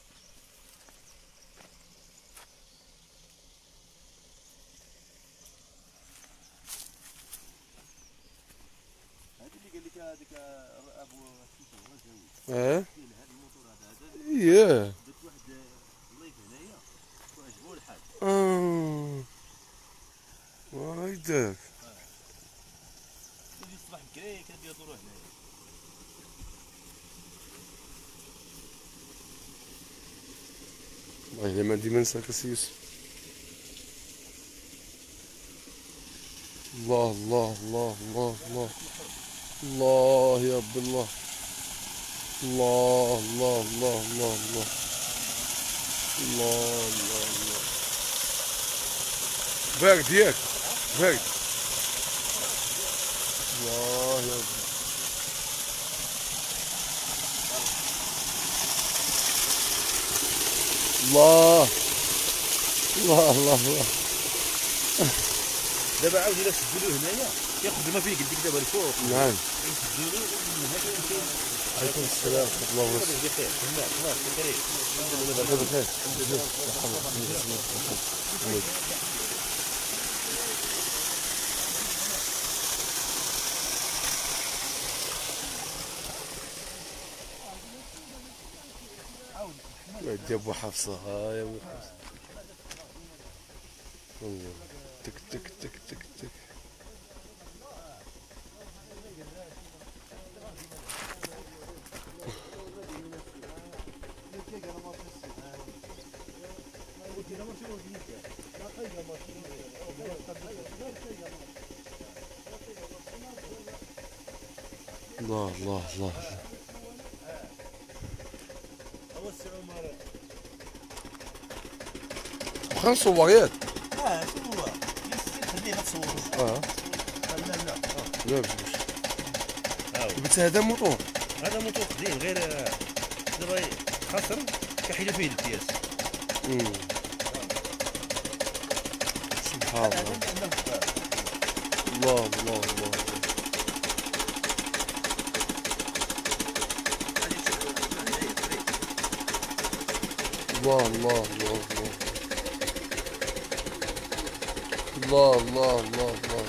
هذه اللي قال لك هذيك ابو سميتو هو زاوي اه كاين هذا الموتور هذا هذا ياه. درت واحد اللايف هنايا وعجبو الحال. اه هايداك. كيجي الصباح بكري كنديرو هنايا. والله الا ما ديما نساك السي يوسف. الله الله الله الله الله. الله يا رب الله. الله الله الله الله الله. الله الله الله. بارد ياك بارد. الله يا رب. الله الله الله الله. دابا عاود الا سدلوه هنايا كياخذ ما فيه قلت لك دابا الفوق. نعم. يسدلوه من هنا كيمشيو. عليكم السلام ورحمة الله وبركاته. بخير تمام تمام بخير. بخير بخير. الحمد لله. ودي ابو حفصه. ها يا ابو حفصه. الله. تك تك تك تك تك. الله الله الله. واخا نصور ياك. اه شنو هو؟ خليه تصور. اه لا لا لا باش باش. ها قلت هذا موطور. هذا موتور قديم غير دابا خسر كيحيدوا فيه البياس. امم سبحان الله. الله الله الله. الله الله الله الله الله الله الله الله.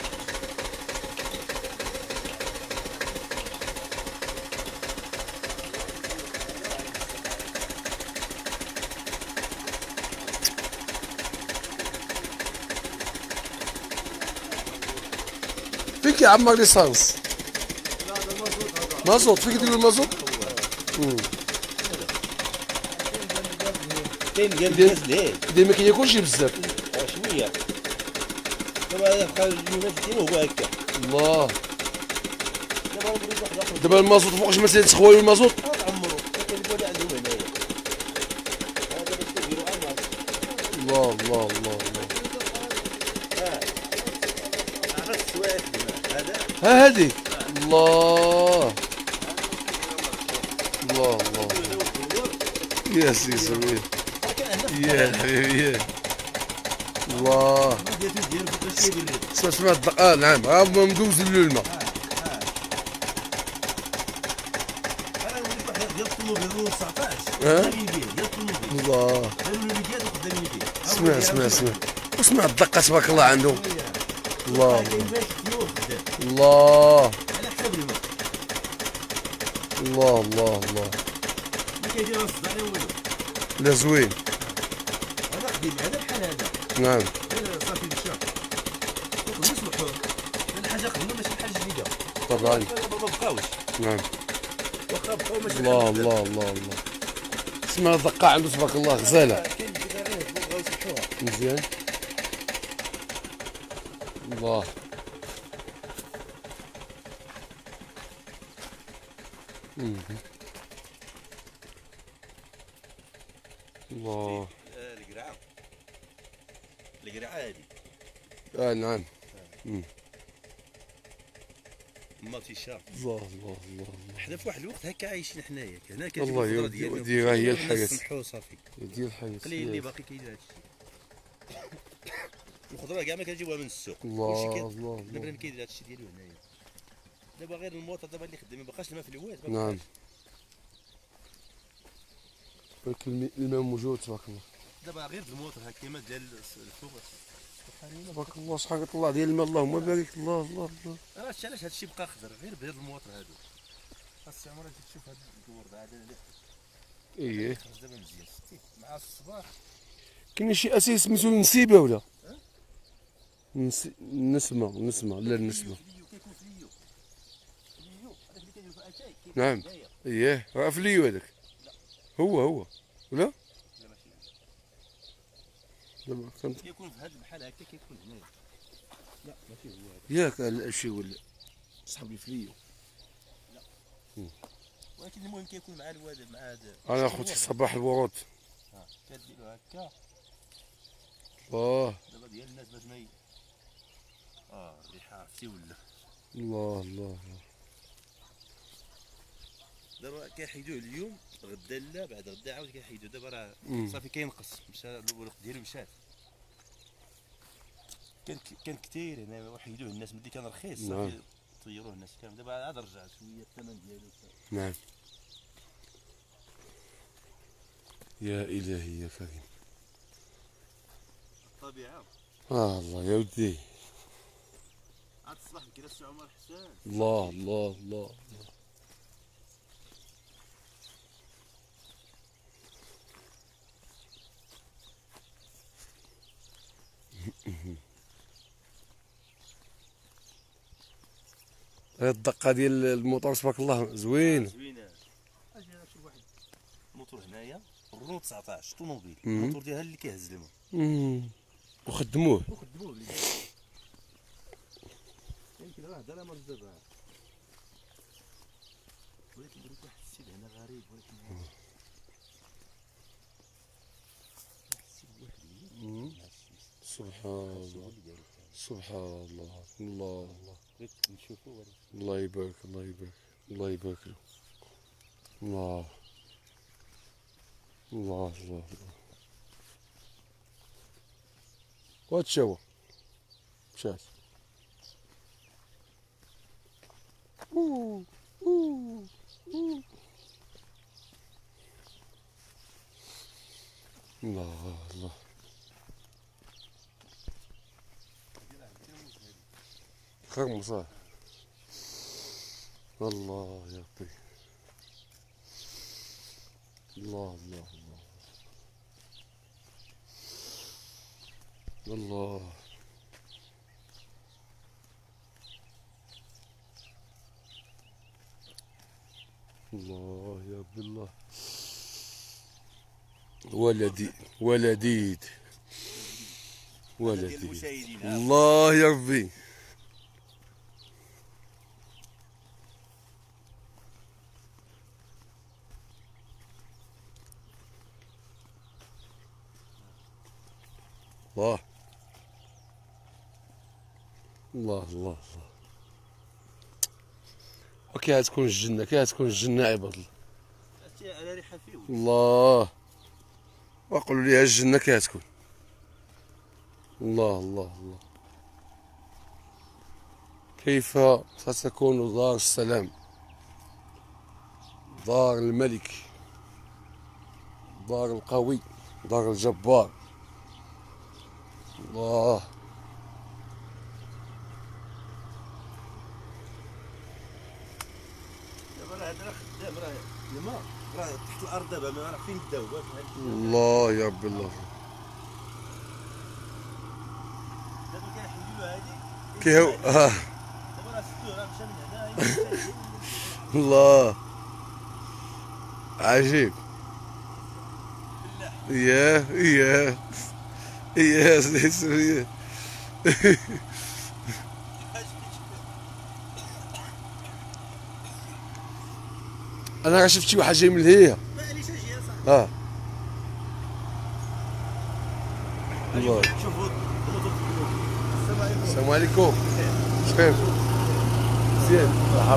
فيك يعمر ليسانس مازوت، فيك ديروا المازوت. كاين ديال الغاز ليه ديال ما كياكلش بزاف. شويه دابا بقى اليومات ديالو هو هكا. الله. دابا نريد واحد اخر دابا المازوت فوقاش ما تخويو المازوت. عمرو كيقول لي عندهم هنايا هذا باش كيديروا عمر. الله الله الله الله. اه عرفت السوايع هذا ها هادي. الله الله الله. يا سي سمير يا حبيبي يا الله. اسمع اسمع الدقة. نعم ها مدوز الماء. انا نوريك واحد ديال الطوموبيل تسعطاش ها؟ خدامين به ديال الطوموبيل. الله. داروا له ليكاد وخدامين به. اسمع اسمع اسمع اسمع الدقة تبارك الله عنده. الله الله على حساب الماء. الله الله الله. ما كيدير الصداع لا والو. لا زوين. هذا قديم هذا بحال هذا. نعم. هذا صافي مشى. نسمحوا هذه حاجه قديمه ماشي حاجه جديده. طبعا. ما بقاوش. نعم. واخا بقاو ماشي. الله الله الله الله. اسمع الدقة عنده تبارك الله غزالة. كاين كذا غير بغاو يصلحوها. مزيان. الله. مم. الله. القرعه القرعه هذه. اه نعم. ما تيشا. الله الله الله. حنا في واحد الوقت هكا عايشين حنايا هنا كنجيب الله الخضره يودي ديالنا يودي راه هي الحياة. نسمحوا صافي. ديال الحياة. قليل اللي باقي كاين هذا الشيء. الخضره كاع ما كنجيبوها من السوق. الله كلشي كي- الله دابا الله. ما كايدير هذا الشيء ديالو هنايا. دابا غير الموطا دابا اللي خدام ما بقاش الماء في الواد. ما نعم. بقاش. ولكن الماء موجود تبارك الله. دابا غير الموطا هكا كيما ديال الفوق. تبارك الله شحال كطلع ديال الماء اللهم بارك. الله الله الله. راه هادشي علاش هادشي بقى خضر غير بهاد المواطر هادو. خاص عمرك تشوف هاد الدور هذا اللي ايه. خرج دابا مزيان شتي مع الصباح. كاين شي اساس سميتو النسيبه ولا؟ نس... النسمه النسمه لا النسمه. فليو كيكون فليو فليو هذاك اللي كيدير في اتاي. نعم. ايه راه فليو هذاك. هو هو ولا؟ لا ماشي دابا فهمت. كيكون في هاد بحال هكا كيكون هنايا. لا ماشي هو هذا. ياك الشيء ولا صحاب الفليو. ولكن المهم كيكون مع الواد مع هذا. انا خوتي صباح الورود. ها كديرو هكا. الله دابا ديال الناس باش ما ي- اه الريحه عرفتي ولا. الله الله. دابا كيحيدوه اليوم غدا لا بعد غدا عاود كيحيدوه. دابا راه مم. صافي كينقص مشى الورق ديالو مشات. كان كان كثير هنا وحيدوه الناس ملي كان رخيص نعم. صافي طيروه الناس كامل. دابا عاد رجع شويه الثمن ديالو. نعم. يا الهي يا كريم. الطبيعه آه الله يا ودي. عاد الصباح بكري السي عمر حسان. الله الله الله. هاد الدقة ديال الموطور تبارك الله زوين. زوينه. اجي شوف واحد الموتور هنايا الرو تسعطاش طوموبيل. مم. الموتور ديالها اللي كيهز الماء مم. وخدموه. وخدموه لي. يمكن راه دار ما دابا. ولكن درت واحد السيد هنا غريب ولكن واحد السيد وحدي. مم. سبحان الله سبحان الله. الله الله. بغيت نشوفو ولكن الله يبارك الله يبارك الله يبارك له. الله الله الله الله. وهاد شوا مشات. أوه، أوه، أوه. الله الله. خرمو صح. الله يا ربي. الله الله الله الله. الله يا ربي الله. ولدي ولديد ولدي. الله يا ربي. الله الله الله الله. وكي تكون الجنة، كي تكون الجنة عباد الله. على ريحة فيه. الله. وقولوا لي الجنة كي تكون. الله الله الله. كيف ستكون دار السلام، دار الملك، دار القوي، دار الجبار. الله. دابا راه هذا راه خدام، راه الماء راه تحت الارض دابا، ما راه فين داو. الله يا ربي الله. دابا كنحملوا هادي كيهو اه. دابا راه سدوه، راه مشى من هنا. الله عجيب. ياه ياه ياه سيدي سوريا. انا راه شفت شي واحد جاي من هي. ماليش اجي اصاحبي. اه الله. شوفوا السلام عليكم. السلام عليكم. شكيف؟ مزيان.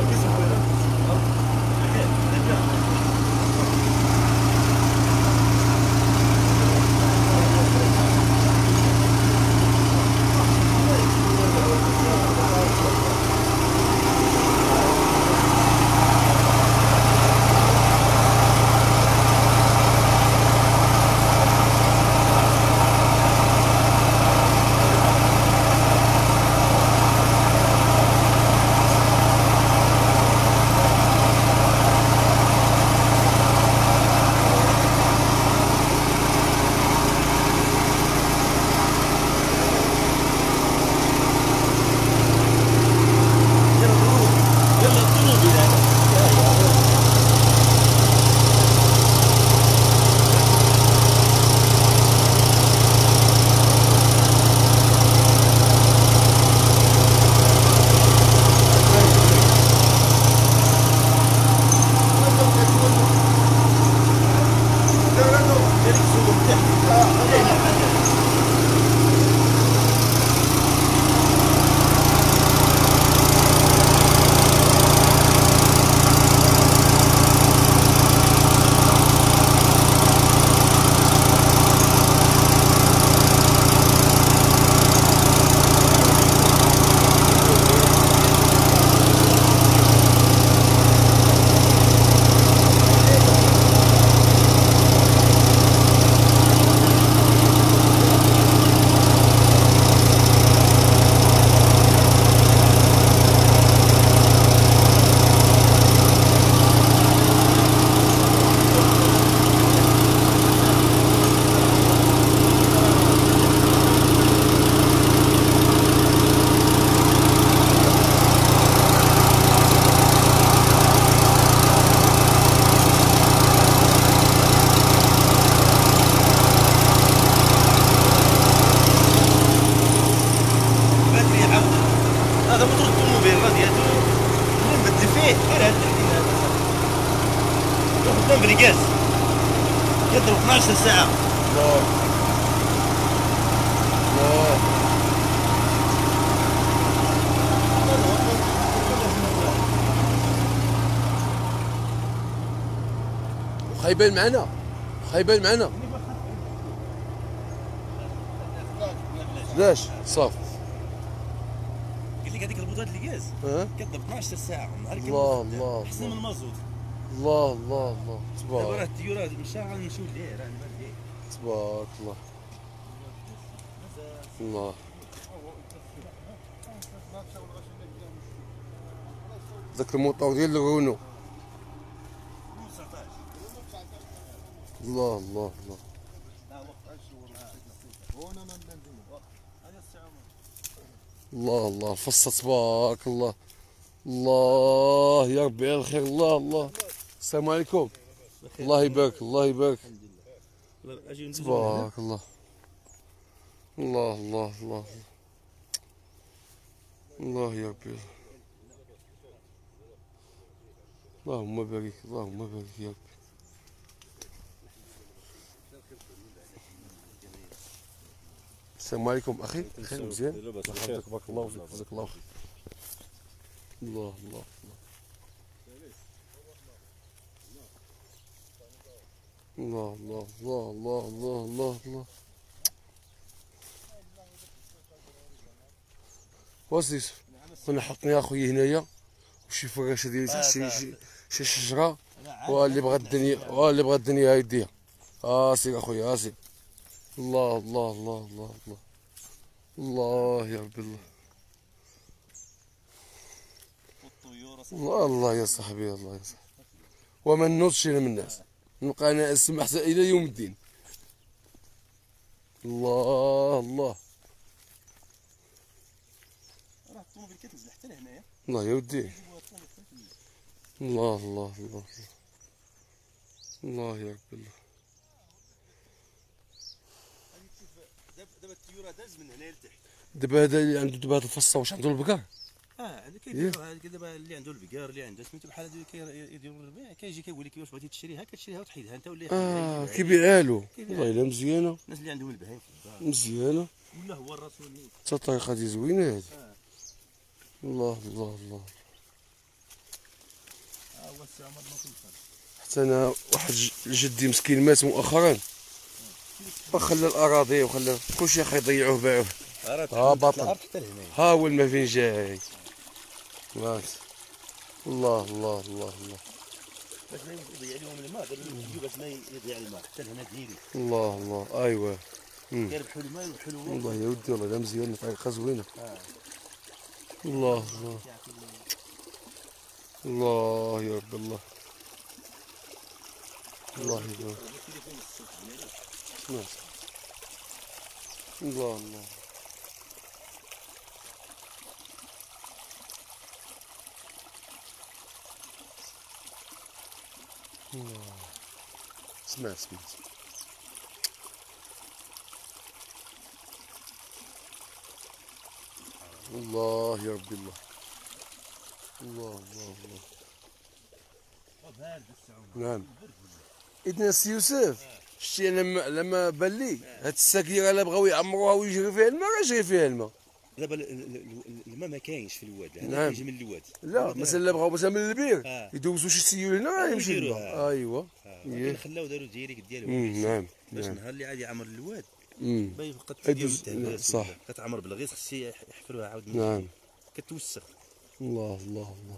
هذا موتور الطوموبيل راه ديالو اللي نبدل فيه غير هاد التحديد هذا صافي. خدام بالغاز كيضرب اثناش ساعة. الله الله. خايبين معنا خايبين معنا. علاش صافي. قال لك هذيك البوطات الغاز اه كضرب اثناش ساعة نهار كامل. الله الله احسن من الله المازوت. الله الله الله دابا راه تبارك التيور مشى غنمشيو ليه راه نبان ليه. تبارك الله. الله ذاك الموطور ديال الرونو. الله الله الله. الله الله الفصة تبارك الله. الله يا ربي على الخير. الله الله. السلام عليكم. الله يبارك الله يبارك. تبارك الله. الله الله الله الله يا ربي. اللهم بارك اللهم بارك يا ربي. السلام عليكم اخي. خير مزيان؟ الله يحفظك بارك الله فيك جزاك الله خير. الله الله الله الله الله الله الله الله الله. واش يوسف كنا حطني اخويا هنايا وشي فراشه ديال شي شي شي شجره واللي بغى الدنيا واللي بغى الدنيا يديها. اه سير اخويا اه سير. الله الله الله الله الله الله يا ربي. الله الله الله يا صاحبي الله يا صاحبي. وما نوضش انا من الناس نبقى انا اسمع حتى الى يوم الدين. الله الله راه الطوموبيل كتنزل حتى لهنايا. الله يا ودي. الله الله الله الله يا ربي. الله دابا الطيوره داز من هنا لتحت. دابا هذا اللي عنده دابا هاد الفصه واش عنده البقر؟ اه كيديروا هذا دابا اللي عنده البقار اللي عنده سميتو بحال هادو كيديروا الربيع كيجي كيقول لك واش بغيتي تشريها كتشريها وتحيدها انت ولا اه كيبيعها له. والله الا مزيانه. الناس اللي عندهم البهايم مزيانه. ولا هو الرسول حتى الطريقه هادي زوينه هادي. الله الله الله. ها هو السي عمر ما توصل. حتى انا واحد جدي مسكين مات مؤخرا وخلى الاراضي وخلى كلشي اخي يضيعوه باعوه. ها بطل. ها هو الماء فين جاي. مات. الله الله الله الله. باش ما يضيع لهم الماء دابا باش ما يضيع الماء حتى لهنا ديري. الله الله ايوا. كيربحوا الماء يربحوا الولاد. والله يا ودي والله لا مزيانه طريقه زوينه. الله الله الله يا رب. الله الله يبارك. سمعت. الله الله الله. سمعت سمعت. الله يا ربي. الله الله الله الله. نعم. إذن السي يوسف شتي لما لما بان لي هاد الساكيره الا بغاو يعمروها ويجري فيها الماء غيجري فيها الماء. دابا الماء ما كاينش في الواد. نعم. كيجي من الواد. لا مثلا الا بغاو مثلا من البير آه. يدوزوا شي سيول هنا راه يمشي الماء. ايوا. ولكن خلاو داروا ديريك ديالهم. نعم باش نعم. النهار اللي عاد يعمر الواد امم ما يبقى تدير صح. كتعمر بالغيط خصها يحفروها عاود من نعم. كتوسخ. الله الله الله.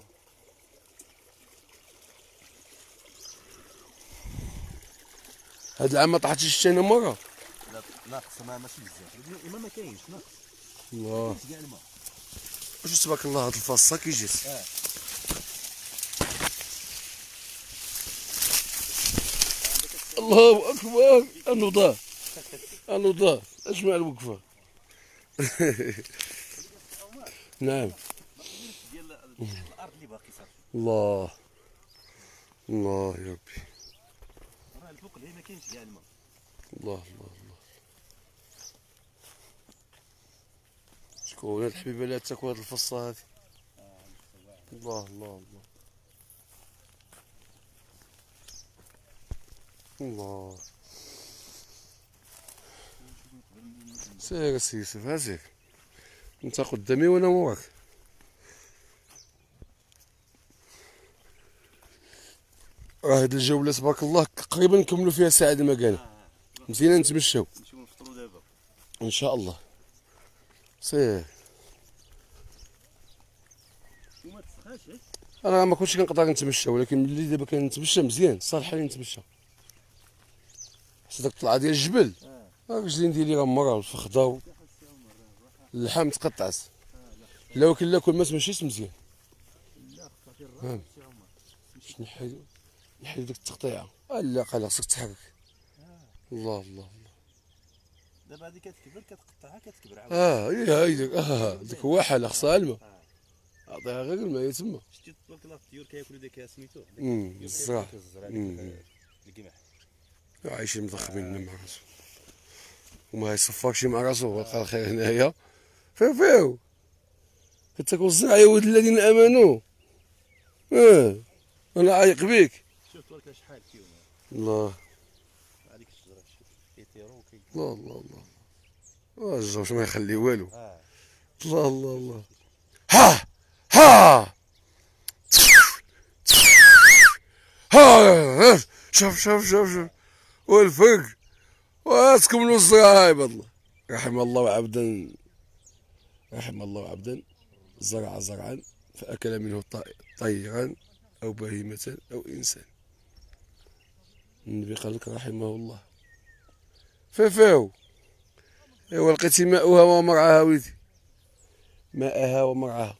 هاد العام ما طاحتش الشتانه مره. لا ناقص ما ماشي بزاف الماء ما كاينش ناقص. الله كاع الماء. واش تبارك الله هاد الفاصه كي جات. اه الله اكبر. النضال النضال اسمع الوقفه. نعم. ديال الارض اللي باقي صافي. الله الله يا ربي. راه الفوق اللي ما كاينش كاع الماء. الله الله الله. شكون هاد الحبيبه اللي تاكل هاد الفصه هادي. الله الله الله الله. سير السي يوسف ها سير انت قدامي وانا موراك. راه هاد الجوله تبارك الله تقريبا نكملوا فيها ساعه د المكانه. مزيان نتمشاو نمشيو نفطروا دابا ان شاء الله. سير وما تسخاش. انا ما كنتش كنقدر نتمشى ولكن ملي دابا كنتمشى مزيان صالحه لي نتمشى. شتي داك الطلعه ديال الجبل اه ها الرجلين ديالي غمرة والفخده اللحم تقطعت لا ولكن لا كل ما تمشيش مزيان لا خصها غير نعم. الراس سي عمر باش نحيدو نحيدو ديك التقطيعه آه لا قال خصك تحرك اه الله الله دابا هادي كتكبر كتقطعها كتكبر عاود اه هي هاي ديك اه ديك واحله خصها الماء اه اعطيها غير الماء هي تما شتي تبارك الله الطيور كياكلوا ديك سميتو امم الزرع الزرع مم. ديك القمح عايشين مضخمين مع راسو وما يصفاكش مع راسو وقع الخير هنايا فيو فيو كتاكل الزرع يا ولد الذين امنوا اه انا عايق بيك شوف تبارك الله شحال فيهم الله هذيك الشجره شوف كيطيروا وكي الله الله الله اه الجوج ما يخلي والو اه الله الله الله ها ها ها شوف شوف شوف شوف والفرق واسكم الزرع عباد الله رحم الله عبدا رحم الله عبدا زرع زرعا فأكل منه طيرا أو بهيمة أو إنسان النبي قال لك رحمه الله ففاو ايوا لقيتي ماءها ومرعاها وليدي ماءها ومرعاها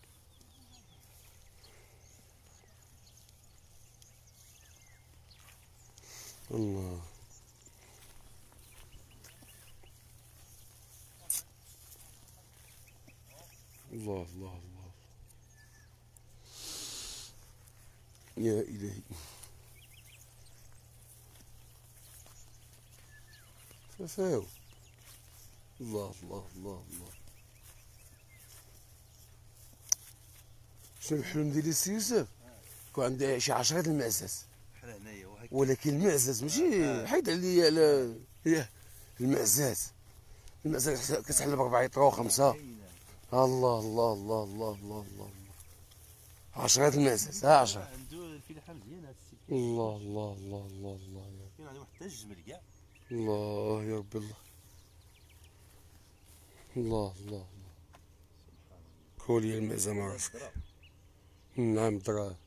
الله الله الله الله يا إلهي ففاو الله الله الله الله شنو الحلم ديالي السي يوسف كون عندي شي عشرة المعزات بحال هنايا وهيك ولكن المعزات ماشي حيد عليا على ياه المعزات المعزات كتحل بربعة يطرا وخمسة الله الله الله الله الله الله عشرة المعزات ها عشرة عنده الفلاحه مزيانه هذا السيد الله الله الله الله الله كاين عنده واحد حتى الجمل كاع الله يا رب الله الله الله كولي المعزة مع راسك نعم دراه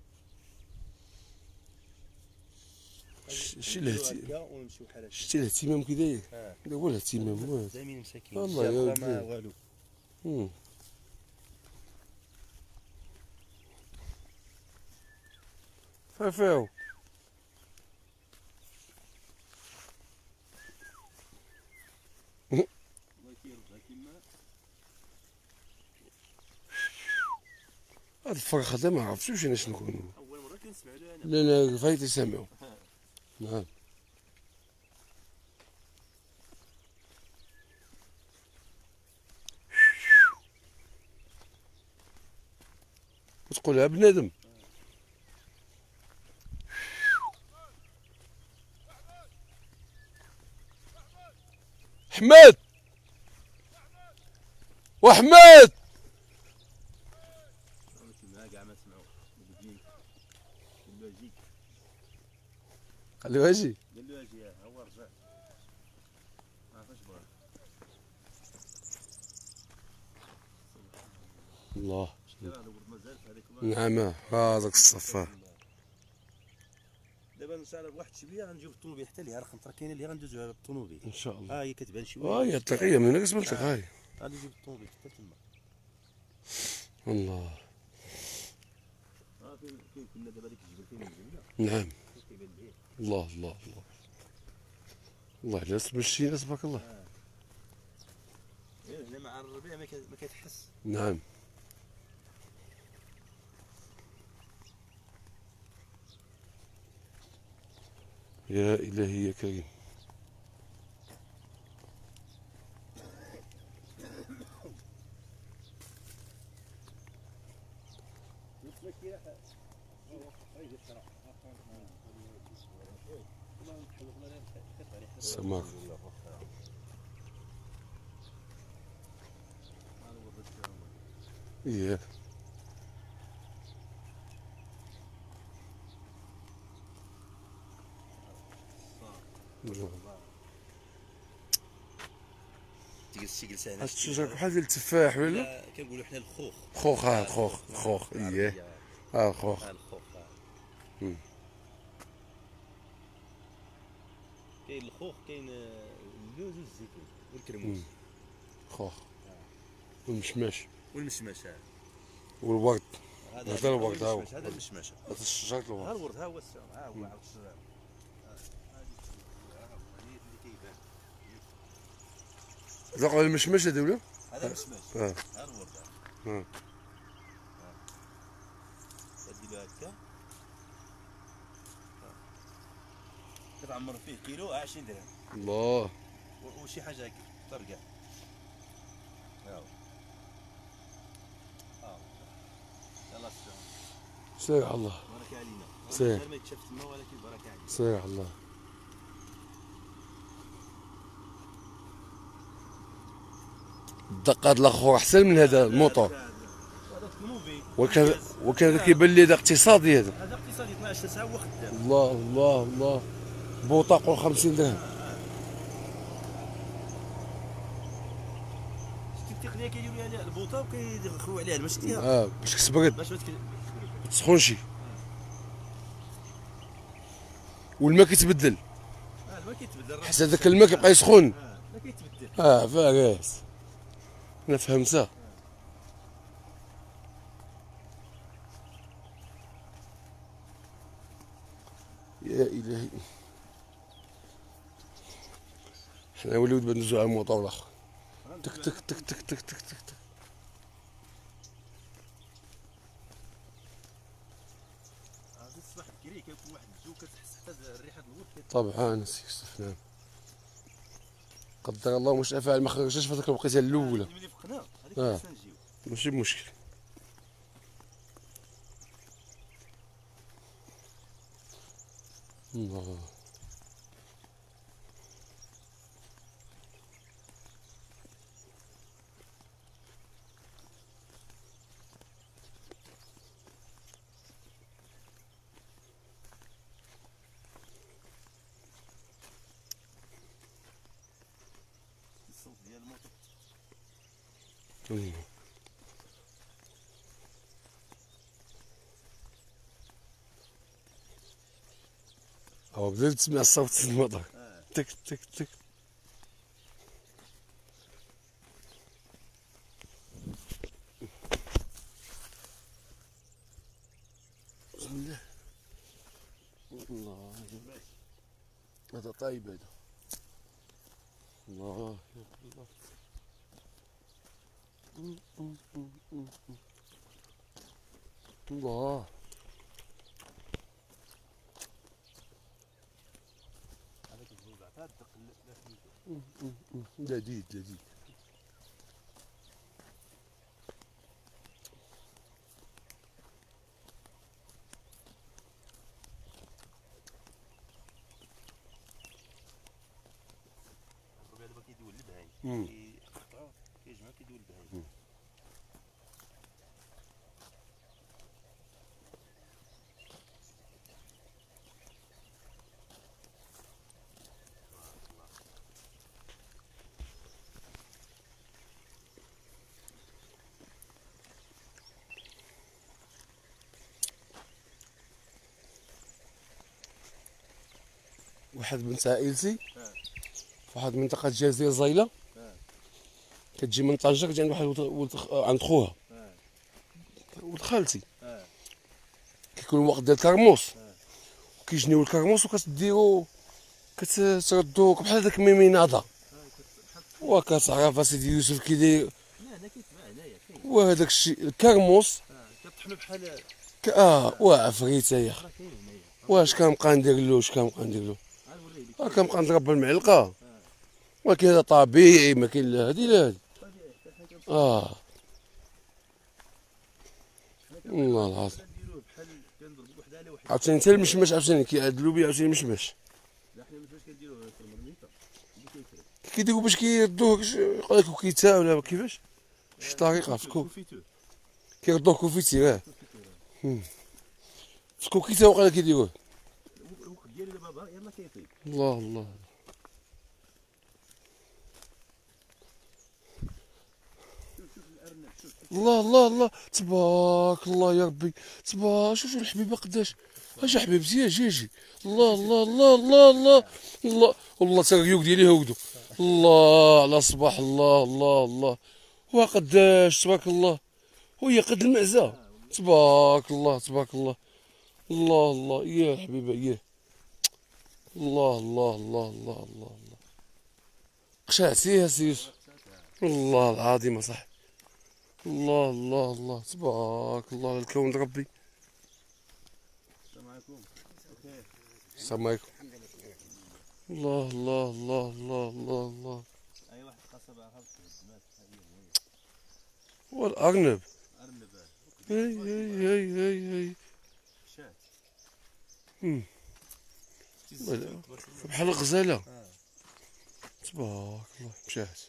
شتي الاهتمام ونمشيو بحال هكا شتي الاهتمام كي داير اه هذا هو الاهتمام واه زعيمين مساكين والله يا الشاب ما ودي. والو مم. فافاو الله كيرضى كيما هاد الفرخ هذا ما عرفتوش انا شنو نكونو اول مره كنسمع له انا لا لا فايت يسمعوا نعم وتقولها بنادم حماد وحماد ما كاع ما سمعوا مدبلين قال له اجي قال له اجي قال له اجي هو رجع ما عرفاش بغا الله شكرا هذا ولد مازال هذيك نعم هذاك الصفار دابا ان شاء الله بواحد شويه غنجيو بالطوموبيل حتى ليها راه راه كاينه اللي غندوزوها بالطوموبيل ان شاء الله ها هي كتبان شويه اه هي الطريقيه من هنا كتبان لك هاي غادي نجيب الطوموبيل حتى تما الله ها فين فين كنا دابا ديك الجبل فين نزلنا نعم كيبان ليه الله الله الله الله لا تمشينا تبارك الله إيه، هنا مع الربيع ما كت- ما كتحس نعم يا إلهي يا كريم سماك إيه الله. تجلس تجلس هنا هاد الشجر بحال ديال التفاح ولا لا كنقولوا حنا الخوخ خوخ اه الخوخ الخوخ اييه اه الخوخ ها الخوخ ها. مم. كاين الخوخ، كاين اللوز والزيتون والكرموس. خوخ والمشماش والمشماش. ها والورد. هذا هذا الورد، ها هو. هذا المشماش. هذا الشجر ها الورد. الورد، ها هو السام، ها هو عرق الشجر. هذا هو اللي كيبان. ذاك المشماش هذا ولا؟ هذا المشماش. اه ها الورد. اه ديرو هكا كتعمر فيه كيلو عشرين درهم. الله. وشي حاجه هكا كثر كاع. ها هو. ها هو. يلاه السلام. سير على الله. بركه علينا. سير. غير ما يتشاف تما ولكن بركه علينا. سير على الله. الدق هذا الاخر احسن من هذا الموطور. هذاك الموفي. وكان وكان كيبان لي هذا اقتصادي هذا. هذا اقتصادي اثنا عشر ساعه هو خدام. الله الله الله. بوطاق خمسين درهم. شتي التقنيه كيديروا عليها البوطه وكيدخلوا عليها الماء شتيها. اه باش كتبرد باش ما تسخنش. والماء كيتبدل. اه الماء كيتبدل. حيت هذاك الماء كيبقى يسخن. اه لا كيتبدل. اه فارس. انا فهمتها. يا الهي. حنا وليو دابا ندوزو على الموطور الاخر. تك تك تك تك تك تك تك تك. هذا الصباح بكري كيكون واحد الجو كتحس حتى الريحه الورد. طبعا استفنان. قدر الله ما شاء فعل ما خرجتش في هذيك الوقيته الاولى. ملي فقنا هذيك اه. خصنا نجيو. ماشي مشكل. الله. الصوت ديال الموطور. الله. هو بدات تسمع صوت المطر. اه تك تك تك. بسم الله. الله. هذا طيب هذا. الله يا الله. الله. هذاك الزوز عطاه الدق لا سميتو. لذيذ لذيذ. الربيع دابا كيدوي للبهايم. مم. كيقطعوه كيجمعو كيدوي للبهايم. واحد بنت عائلتي اه في واحد المنطقة الجزائر زايلة. اه كتجي من طنجة كتجي عند واحد ولد ولد عند خوها اه ولد خالتي. اه كيكون الوقت ديال الكرموس. اه كيجنيو الكرموس وكتديرو كتردو بحال داك ميميناضة. وكتعرف اسيدي يوسف كي داير. لا هنا كيتباع هنايا كاين. وهذاك الشيء الكرموس. اه كطحنو بحال. ك- اه وعفريت يا اخي. راه كاين هنايا. واش كنبقى ندير له واش كنبقى ندير له. عاد نوريه لك. راه كنبقى نضرب بالمعلقة. ولكن هذا طبيعي ما كاين لا هادي لا هادي. اه والله العظيم. كنديروه بحال كنضربو وحده على وحده. عاوتاني حتى المشماش عاوتاني كيعدلو بيه عاوتاني المشماش. لا حنا فاش كنديروه في المرميطه اللي كيفرق. كيديرو باش كيردوه يقول لك كوكيتا ولا كيفاش شي طريقة في كوك كوفيتو. كيردوه كوفيتي. اه في كوكيتا وقيلا كيديروه. الوقت ديالو دابا يلاه كيطيب. الله الله. شوف شوف الارنب شوف شوف الله الله الله تبارك الله يا ربي. تبارك. شوف شوف الحبيبه قداش. اجي حبيبتي اجي اجي. الله الله الله الله الله الله والله تا الريوق ديالي هودو. الله على صباح. الله الله الله. وقداش تبارك الله. وهي قد المعزه. تبارك الله تبارك الله. الله الله يا حبيبه ياه. الله الله الله الله الله الله. قشعتيها سير. والله العظيم صح. الله الله الله تبارك الله على الكون ربي. السلام عليكم. السلام عليكم. الله الله الله الله الله الله. اي واحد قصبه اخر تهدمات هذه والارنب. ارنب. هي هي هي هي. شات. امم بحال الغزاله. اه تبارك الله مشات.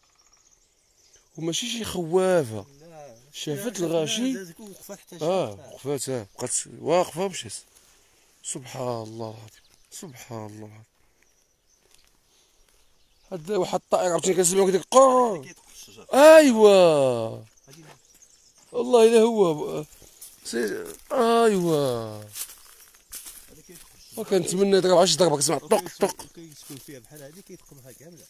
وماشي شي خوافه. لا شافت الغاشي. وقفت حتى اه وقفات. اه بقات واقفه ومشات. سبحان الله العظيم. سبحان الله العظيم. هاد واحد الطائر عرفتي كنسمعو كيدير قور. كيدق في الشجر. ايوا والله الا هو سي. ايوا هذا كيدق في الشجر. وكنتمنى يضرب عشر ضربه كنسمع طق طق. كيسكن فيها بحال هذه كيدقمها كامله.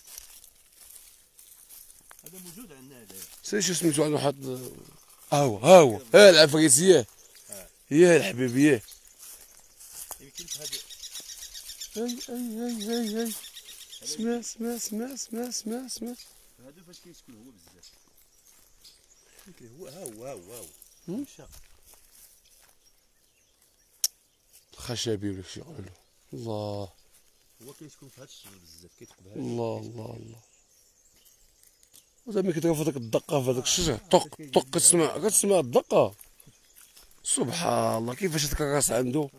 هذا موجود عندنا هذايا. سي شو سميتو عند واحد. ها هو ها هو ها العفريت ياه. ياه الحبيب ياه. يمكن هذا. اي اي اي اي اي. سمع سمع سمع سمع سمع سمع. هذا فاش كيسكن هو بزاف. يمكن هو ها هو ها هو ها هو. هم؟ مشى. الخشبي ولا شي يقولوا. الله هو كيسكن في هذا الشجر بزاف كيدق بهذا. الله الله الله. وزعما كيضرب في هذيك الدقه في هذاك الشجر طق طق كتسمع كتسمع الدقه. سبحان الله كيفاش هذاك الراس عنده.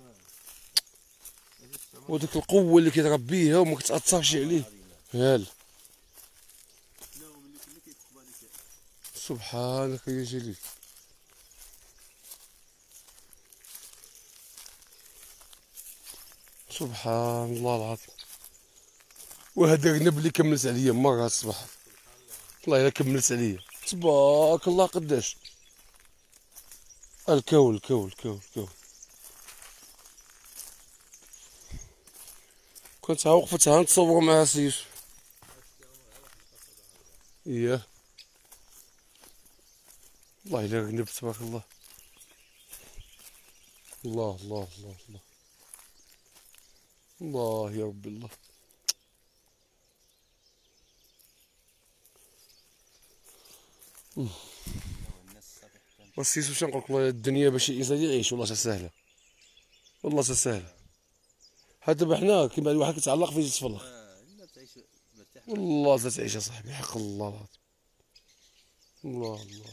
وديك القوه اللي كيضرب بيها وما كتاثرش عليه. هال لا هو ملي كنا كيدق بهذيك. سبحانك يا جليل. سبحان الله العظيم. وهذا الرنب اللي كملت عليا مرة الصباح. والله الا كملت عليا. تبارك الله قداش. الكون الكون الكون الكون. كنت ها وقفت ها نتصور مع سي يوسف. اييه والله الا رنب تبارك الله. الله الله الله الله. الله يا ربي الله. والسيس واش نقولك والله الدنيا باش الانسان يعيش والله سهله. والله سهله. حتى دابا حنا كيما الواحد كيتعلق فيه يتفلق. لا تعيش مرتاح. والله تعيش اصاحبي حق الله العظيم. الله الله.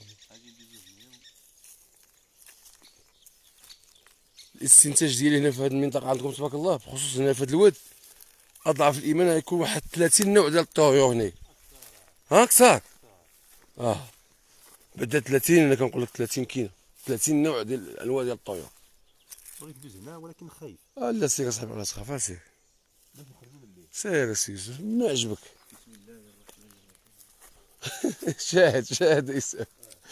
الاستنتاج ديالي هنا في هذه المنطقه عندكم تبارك الله بخصوص هنا في هذا الواد اضعف الايمان غيكون واحد ثلاثين نوع ديال الطيور هنا. ها اكثر. اه بدا ثلاثين انا كنقول لك ثلاثين كاين ثلاثين نوع ديال الانواع ديال الطيور. بغيت ندوز هنا ولكن خايف. اه لا سير اصاحبي ولا تخاف سير. سير سير ما عجبك. بسم الله الرحمن الرحيم. شاهد شاهد يسأل.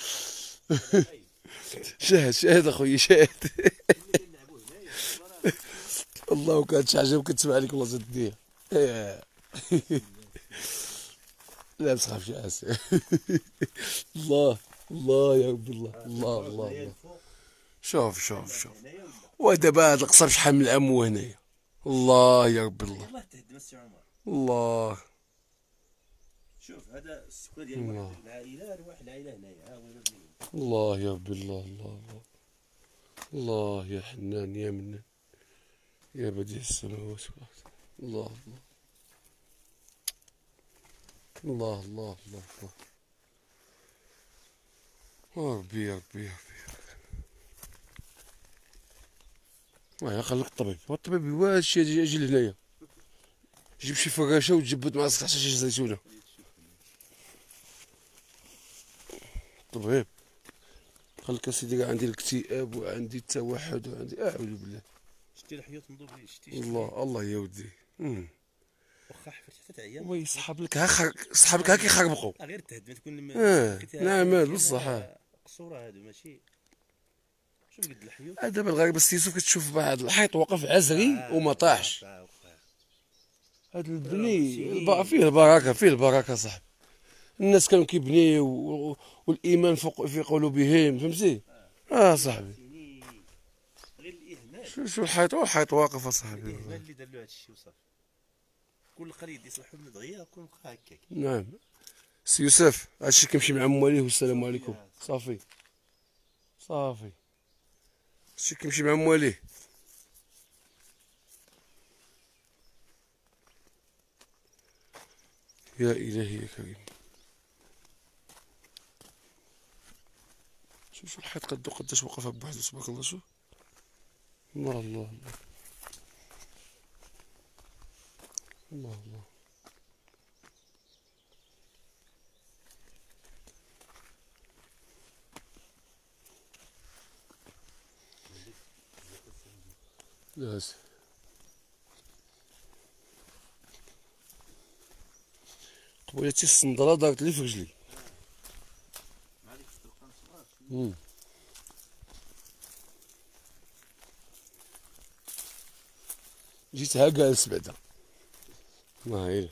شاهد شاهد اخويا شاهد. الله كان شي عجب كتسمع عليك والله زاد دير. لا ما تخافش يا عسى. الله الله يا ربي الله الله الله الله. شوف شوف شوف ودابا هاد القصر شحال من عام هو هنايا. الله يا ربي الله. والله تهدم السي عمر. الله. شوف هذا السكان ديال واحد العائله واحد العائله هنايا ها هو. الله يا ربي الله الله الله. الله يا حنان يا منان يا بديع السماوات والارض. الله الله الله الله الله الله. يا ربي يا ربي يا ربي. واه خليك الطبيب. هو الطبيب هو هادشي اجي اجي لهنايا. جيب شي فراشه وتجبد مع حتى شي زيتونه. طبيب قالك اسيدي راه عندي الاكتئاب وعندي التوحد وعندي اعوذ بالله. شتي الحيوط نضرب ليه شتي. الله الله يا ودي. واخا حفرت حتى تعيا. وي يسحب لك ها خر... يسحب لك ها كيخربقوا. غير تهدم تكون. اه نعم بصح. قصوره هادو ماشي. شوف قد الحيوط. آه دابا الغريب السي يوسف كتشوف واحد الحيط واقف عزري آه وما طاحش. وقع وقع. هاد راه البني سنين. الب- فيه البركه فيه البركه صاحبي. الناس كانوا كيبنيو و- والايمان فوق في قلوبهم فهمتي. اه صاحبي سنين. غير الاهمال. شو شو الحيط هو الحيط واقف اصاحبي. الاهمال اللي دار له هذا الشيء وصافي. كل قريب يصلحوا لنا دغيا يكون بقى هكاك. نعم سي يوسف هادشي كيمشي مع مواليه والسلام عليكم. صافي صافي هادشي كيمشي مع مواليه. يا الهي يا كريم. شوف شوف الحيط قدو قداش وقف بوحدو تبارك الله. شوف الله الله الله الله الله. لاز قبيلتي الصندرة دارت لي في رجلي. مم. جيتها جالس بعدا ما هي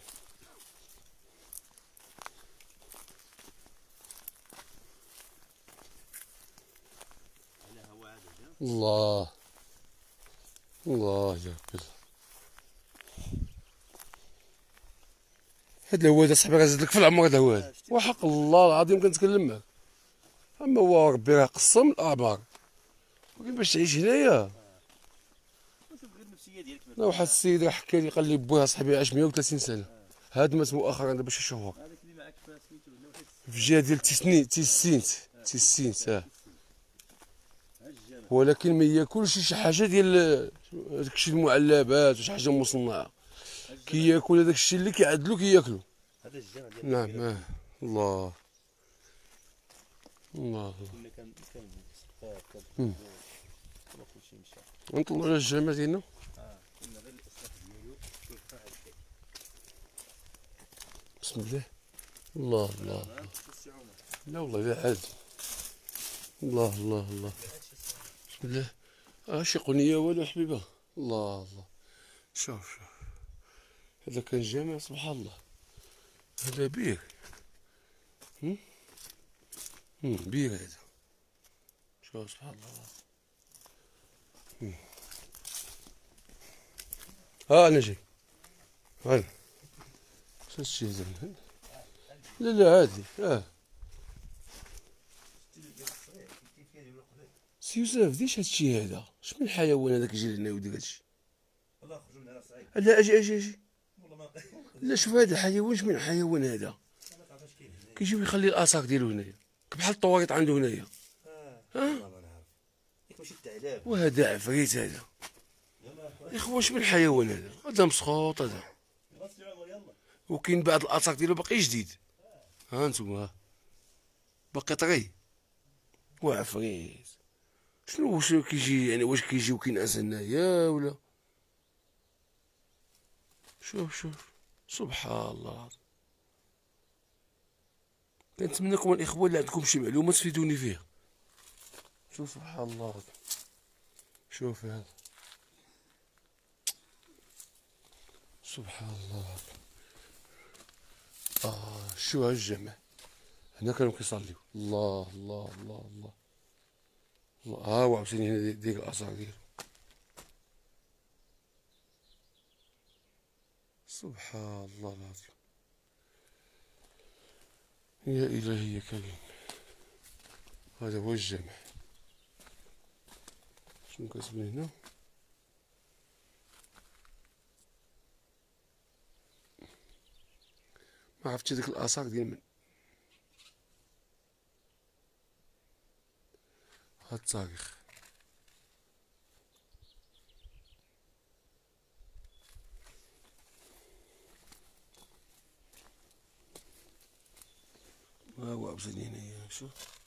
الله الله يا ربي. هاد الهواد اصاحبي غازيد لك في العمر. هاد الهواد وحق الله العظيم كنتكلم معاك. اما هو ربي راه قسم الاعمار ولكن باش تعيش هنايا. وشوف غير النفسيه ديالك. لا واحد السيد راه حكى لي قال لي بويا صاحبي عاش مية وثلاثين سنه. هاد مات مؤخرا دابا شي شهور هذاك اللي معاك في سميتو واحد في الجهه ديال تيسني تيسينت تيسينت اه. الجامع. ولكن ما ياكلش شي حاجه ديال داكشي المعلبات وشي حاجه مصنعه. كياكل هذاك الشيء اللي كيعدلو كياكلو. هذا الجامع ديال نعم اه الله الله. اللي كان كان سقاف مم. كان كلشي مشى. نطلعوا على الجامع ديالنا. اه كنا غير الاصلاح ديالو شوف بحال هكاك. بسم الله الله الله. لا والله لا عاد. الله الله الله. بسم الله. اه شي قنيه والو حبيبه. الله الله. شوف شوف هذا كان جامع سبحان الله. هذا بير. هم هم بير هذا. شوف سبحان الله. هم. ها انا جاي. هاي شو هادشي هذا؟ لا لا عادي اه. سي يوسف ديش هادشي هذا شمن الحيوان هذا كيجي لهنا ويدير هادشي؟ والله خرجوا من هنا صعيب. لا اجي اجي اجي. والله ما لا شوف هذا الحيوان شمن الحيوان هذا كيجي ويخلي الاثار ديالو هنايا بحال الطواريط عنده هنايا. اه ها والله ما نعرف. ياك ماشي الثعلب. وهذا عفريت هذا يا خويا شمن الحيوان هذا؟ هذا مسخوط هذا. غسل عمر يلا. وكاين بعض الاثار ديالو باقي جديد. ها انتم ها باقي طري وعفريت. شنو واش كيجي يعني واش كيجي وكينعس هنايا ولا؟ شوف شوف سبحان الله. كنتمنىكم الاخوان اللي عندكم شي معلومات تفيدوني فيها. شوف سبحان الله. شوف هذا سبحان الله. اه شو هالجمع هنا كانوا كيصليو. الله الله الله الله الله. ها هو عاوتاني هنا ديك الاثار ديالو. سبحان الله العظيم. يا الهي يا كريم. هذا هو الجامع. شنو كتبان هنا؟ ما عرفتش ديك الاثار ديال من هاد التاريخ. ها هو عاوتاني هنايا شوف.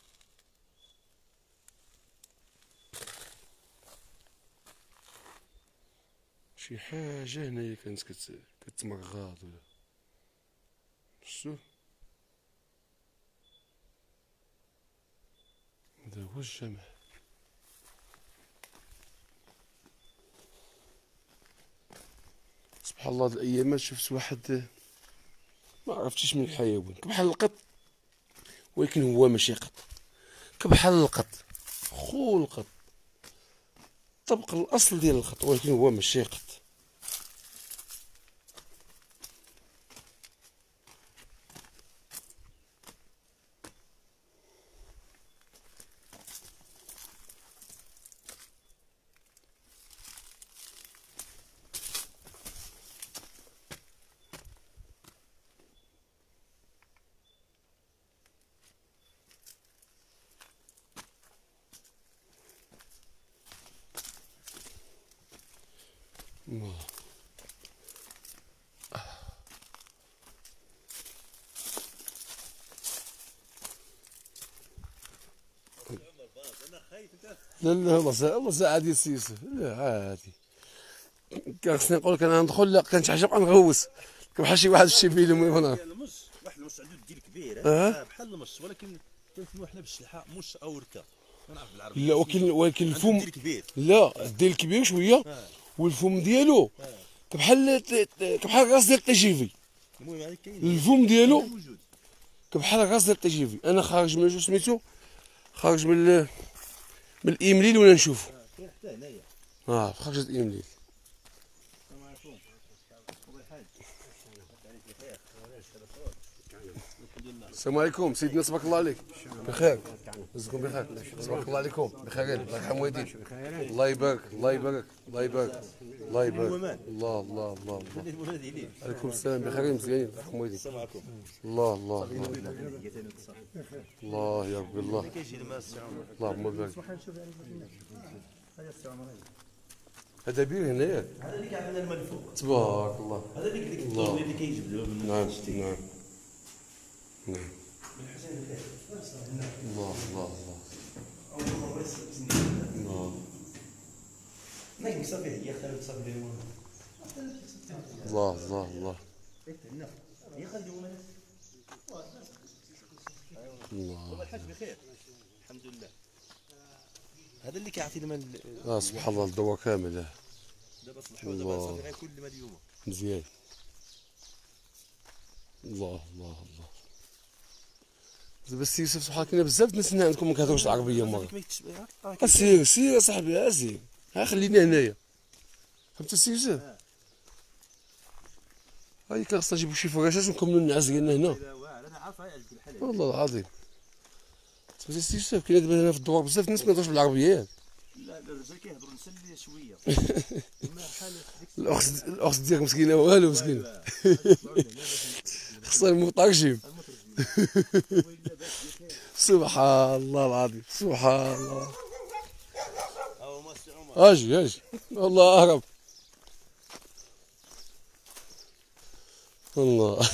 شي حاجة هنايا كانت كت كتمغاض ولا شتو. هذا هو الجمع. سبحان الله، هاد الايامات شفت واحد ما عرفتيش من الحيوان كبحال القط، ولكن هو ماشي قط، كبحال القط خو القط، طبق الاصل ديال القط، ولكن هو ماشي قط. الله. لا لا والله سا والله سا عادي السي يوسف، لا عادي. كان خصني نقول لك انا ندخل، لا كانت حاجه بقى نغوس كبحال شي واحد في شي فيلم هنا. المش واحد المش عنده الديل كبير، اه بحال المش، ولكن كنسميو حنا بالشلحه مش او ركا، ما نعرف بالعربي. لا ولكن ولكن الفم الديل كبير، لا الديل كبير شويه، والفم ديالو كبحال كبحال الراس ديال الطيجيفي. المهم هذا كاين الفم ديالو موجود كبحال الراس ديال الطيجيفي. انا خارج من شو سميتو، خارج من من الايمليل ولا نشوف. كاين حتى هنايا. اه خارج الايمليل. السلام عليكم. الله يحفظك. السلام عليكم سيدنا، تبارك الله عليك. بخير، رزقكم بخير، تبارك الله عليكم بخيرين، الله يرحم والديك. الله يبارك، الله يبارك، الله يبارك، الله يبارك. الله الله الله الله. عليكم السلام، بخيرين مزيانين، الله يرحم والديك. السلام عليكم. الله الله الله الله يا ربي الله. كيجي الماء السي عمر. اللهم بارك. هذا بير هنايا. هذا اللي كيعطينا الماء الفوق. تبارك الله. هذا اللي ديك الطول اللي كيجبدوه من نعم نعم نعم. من حسين الخير. الله الله الله. أول مرة يسلم. الله نايم صافي هي خالد صافي لي الله الله الله. هي خالد يوم الله. الحاج بخير الحمد لله. هذا اللي كيعطي الماء. اه سبحان الله، الضوء كامل. اه دابا صلحوا، دابا صافي غير كل الماء اليوم. مزيان. الله الله الله. دابا السي يوسف سبحان الله، كاين بزاف الناس هنا عندكم ما كيهضروش العربيه مرة. سير سير اصاحبي، سير، ها خليني هنايا. فهمت السي يوسف؟ هاي كان خصنا نجيبو شي فراشات ونكملو النعاس ديالنا هنا. انا عارفها يعجبك الحال. والله العظيم. سمعتي السي يوسف، كاين دابا هنا في الدوار بزاف الناس ما كيهضروش بالعربيه. لا الرجال كيهضروا نسلي شويه. الاخت الاخت ديالك مسكينه والو مسكينه. خصها المترجم. سبحان الله العظيم، سبحان الله. اجي اجي والله اهرب. الله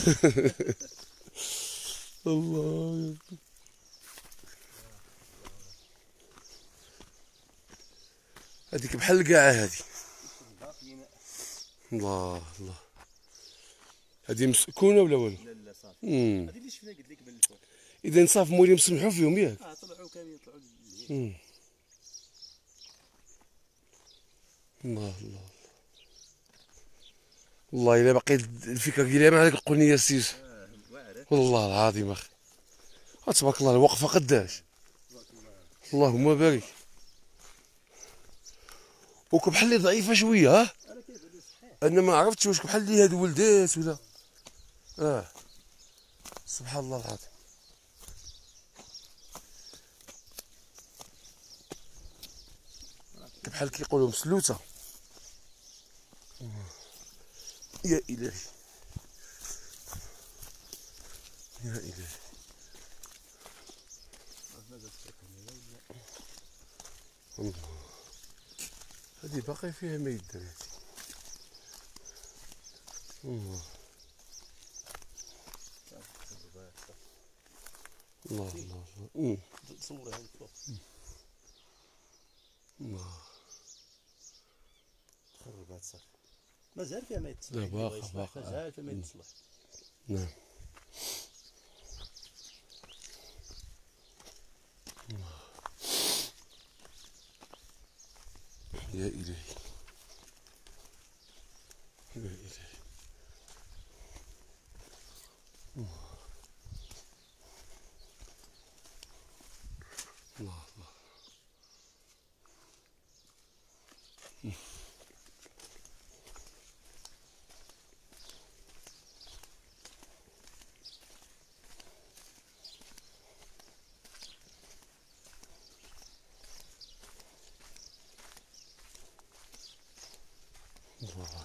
الله. هذيك بحال القاعة هذه. الله الله. هذه مسكونة ولا والو؟ لا لا صافي. امم هذه اللي شفنا قلت لك من الفوق. إذا صافي مولي مسمحوا فيهم ياك؟ اه طلعوا كاملين، طلعوا للجهه. امم الله الله والله الا باقي الفكره ديالي ما عليك قولني يا سيس. اه واعر. والله العظيم اخي، تبارك الله الوقفه قداش. اللهم بارك. وكبحال لي ضعيفه شويه. ها انا كيبان لي صحيح. انا ما عرفتش واش كبحال لي هاد ولدات ولا. اه سبحان الله العظيم. كبحال كيقولوا مسلوته. يا الهي يا الهي. الله هذه باقي فيها ما يدري. الله الله الله الله. صورها من فوق. الله خربات صافي. مازال فيها ما يتصلح. لا باقا باقا. مازال فيها ما يتصلح. نعم. يا إلهي يا إلهي. الله الله. الله.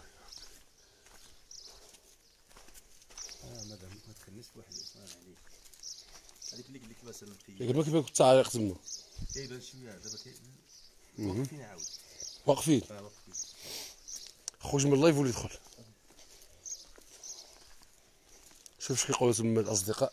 اه مادام ما تخليش بواحد الاسنان عليك. هذيك اللي قلت لك مثلا في كما كيف كنت عالق تما كيبان شويه دابا كي واقفين عاود. واقفين. اه واقفين. خرج من اللايف ولا يدخل. شوف اش كيقولوا تما الاصدقاء.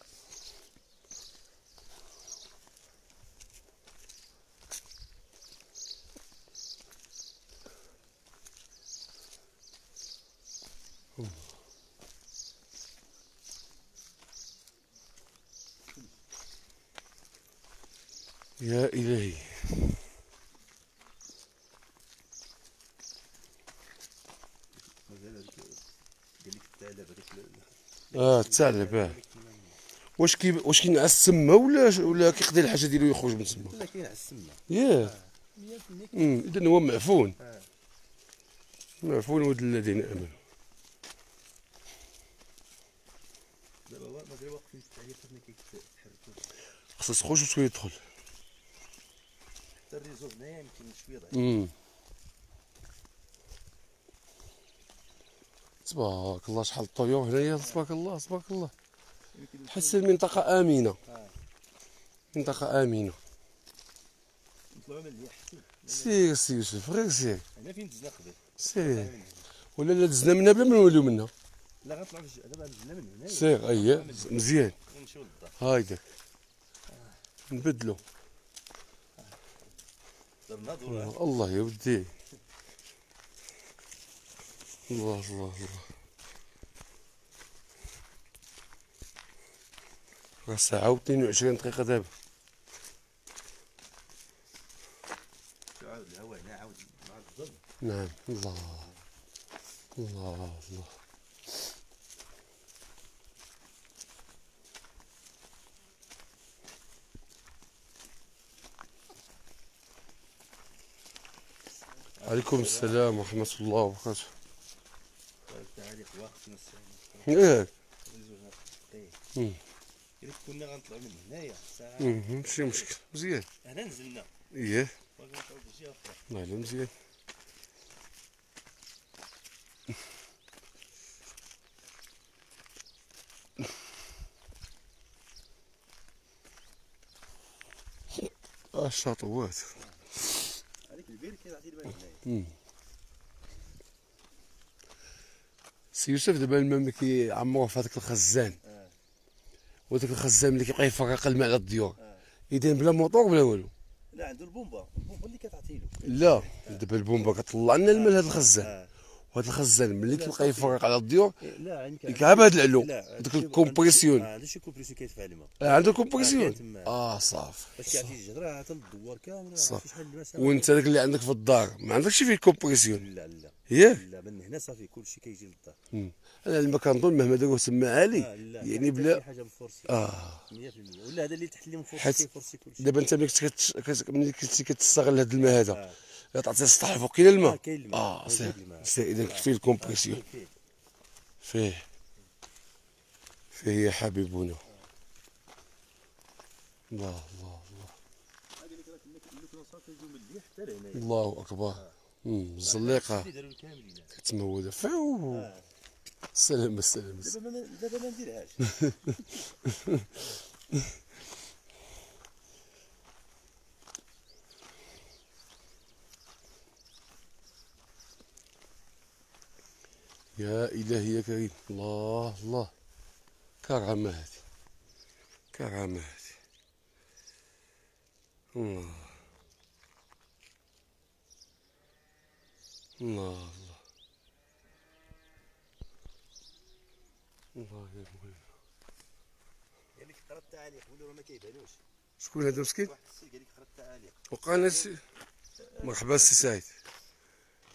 يا إلهي. مازال هذيك قال لك الثعلب هذيك اه الثعلب اه. واش كي واش كينعس تما ولا ولا كيقضي الحاجه ديالو يخرج من تما؟ لا كينعس تما. ياه. مية بالمية. امم اذا هو معفون. اه معفون ولد الذين امنوا. دابا هو مازال واقفين في التعليقات ما كيتحركوش. خصك تخرج وشويه يدخل. حتى الريزو هنايا يمكن شويه ضعيف. امم تبارك الله شحال الطيور هنايا تبارك الله تبارك الله. حس المنطقه امنه. اه منطقه امنه. نطلعوا من اللي حسين. سير سير يوسف غير سير هنا فين دزنا قبل. سير. ولا لا دزنا منها بلا ما نوليو منها. لا غنطلعوا دابا دزنا من هنا. سير اييه مزيان. ونمشيو للدار. هايداك نبدلو. درنا دور. الله يا ودي. الله الله الله. راه ساعة و اثنين وعشرين دقيقة دابا. عاود الهواء هنا عاود مع الظل. نعم الله الله الله. عليكم السلام ورحمة الله وبركاته. التعليق واقف نص ياك. ساعة. إذا كنا غنطلعوا من هنايا ساعة. ماشي مشكل مزيان. هنا نزلنا. اييه. وغنمشيو لجهة أخرى. الله يلا مزيان. اه الشاطوات. هذيك البير كيعطي البال هنايا. سي يوسف دابا الماء ملي كيعمروه في هذاك الخزان. اه. وذاك الخزان ملي كيبقى يفرق الماء على الديور. اه. يدير بلا موطور بلا والو. لا عنده البومبا، البومبا اللي كتعطي له. لا دابا البومبا كطلع لنا الماء لهذا الخزان. اه. وهذا الخزان ملي كيبقى يفرق على الديور لا عندك يكعب هذا العلو لا داك الكومبريسيون. اه عنده شي كومبريسيون كيدفع الماء. اه عنده كومبريسيون. تما. اه صافي. باش كيعطي الجدرة حتى للدوار كامل. صافي. شحال المسافة. وانت داك اللي عندك في الدار ما عندكش فيه كومبريسيون. لا لا. ياك. لا من هنا صافي كلشي كيجي للدار. انا الماء كنظن مهما داروه تما عالي آه لا يعني بلا حاجه مفرسي. اه مية بالمية ولا هذا اللي تحت اللي مفرسي حيت كيفرسي كلشي. دابا انت ملي كنت كت- كت- ملي كنتي كتستغل هذا الماء هذا آه. لا تعطي السطح الفوق كاين الماء. آه، كاين الماء. اه موجود سير الماء. سير اذا آه. فيه الكومبريسيون. آه، فيه. فيه فيه يا حبيبنا. الله الله الله. هذه اللي كانت اللي صافي يجيو من اللي حتى لهنايا. الله اكبر. امم الزليقه اللي داروا كاملين. كتموده فيو. آه. السلام السلام. دابا ما دابا ما نديرهاش. يا إلهي يا كريم. الله الله. كرامات كرامات. الله الله الله الله يا مولانا. قال لك قرا التعاليق ولا راه ما كيبانوش. شكون هذا مسكين؟ واحد السي قال لك قرا التعاليق. وقع ناس. مرحبا السي سعيد.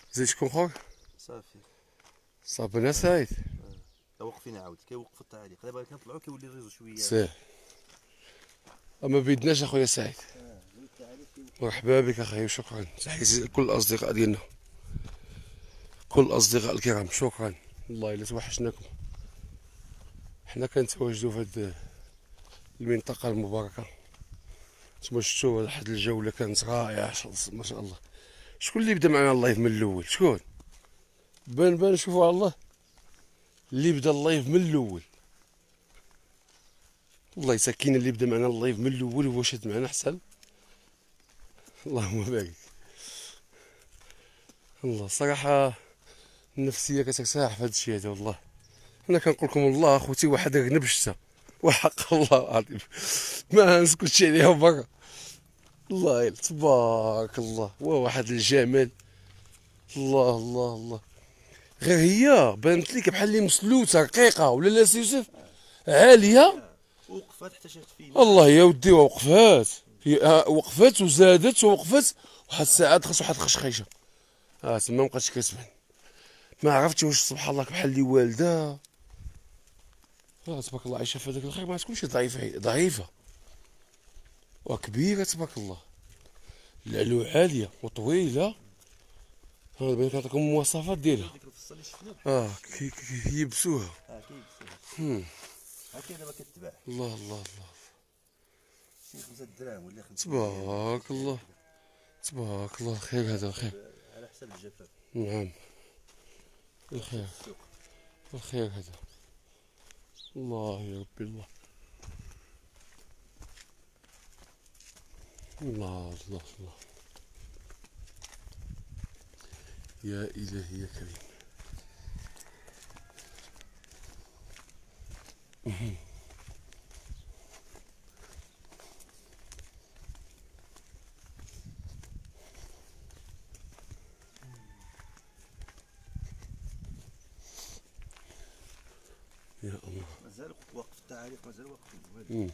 زيدكم خوك صافي. صافي انا سعيد. لا وقفين عاود كيوقف التعليق دابا كنطلعو كيولي الريزو شويه. صحيح. اما بيدناش اخويا سعيد. مرحبا بك اخي وشكرا. تحياتي لكل الاصدقاء ديالنا، كل الاصدقاء الكرام، شكرا. والله الا توحشناكم. حنا كنتواجدوا في هاد المنطقه المباركه. نتوما شفتوا واحد الجوله كانت رائعه ما شاء الله. شكون اللي بدا معنا اللايف من الاول؟ شكون؟ بان بان شوفوا على الله اللي بدا اللايف من الاول. والله سكينه اللي بدا معنا اللايف من الاول هو شاد معنا حسن. اللهم بارك. الله صراحه النفسيه كترتاح في هذا الشيء هذا. والله انا كنقول لكم والله اخوتي واحد غنب الشتا وحق الله العظيم ما نسكتش عليها برا. الله تبارك الله وواحد الجمال. الله الله الله. غير هي بانت لك بحال اللي مسلوته رقيقه ولا لا سي يوسف؟ عاليه. وقفات حتى شافت فينا. الله يا ودي وقفات. هي وقفات وزادت ووقفت واحد الساعه خاص واحد الخشخيشه. اه تما مابقاتش كتبان. ما عرفتش واش سبحان الله بحال اللي والده. اه تبارك الله عايشه في هذاك الخير ما تكونش ضعيفه ضعيفه وكبيره تبارك الله. العلو عاليه وطويله. ها بغيت نعطيكم المواصفات ديالها. اه كي كيلبسوها. اه كيلبسوها. هاكي دابا كتباع. الله الله الله. شي خمسة دراهم ولا خمسة. تبارك الله تبارك الله. خير هذا الخير. على حسب الجفاف. نعم الخير الخير هذا. الله يا ربي الله. الله الله الله. يا إلهي يا كريم. يا الله. مازال وقف التعاليق مازال واقفين. امم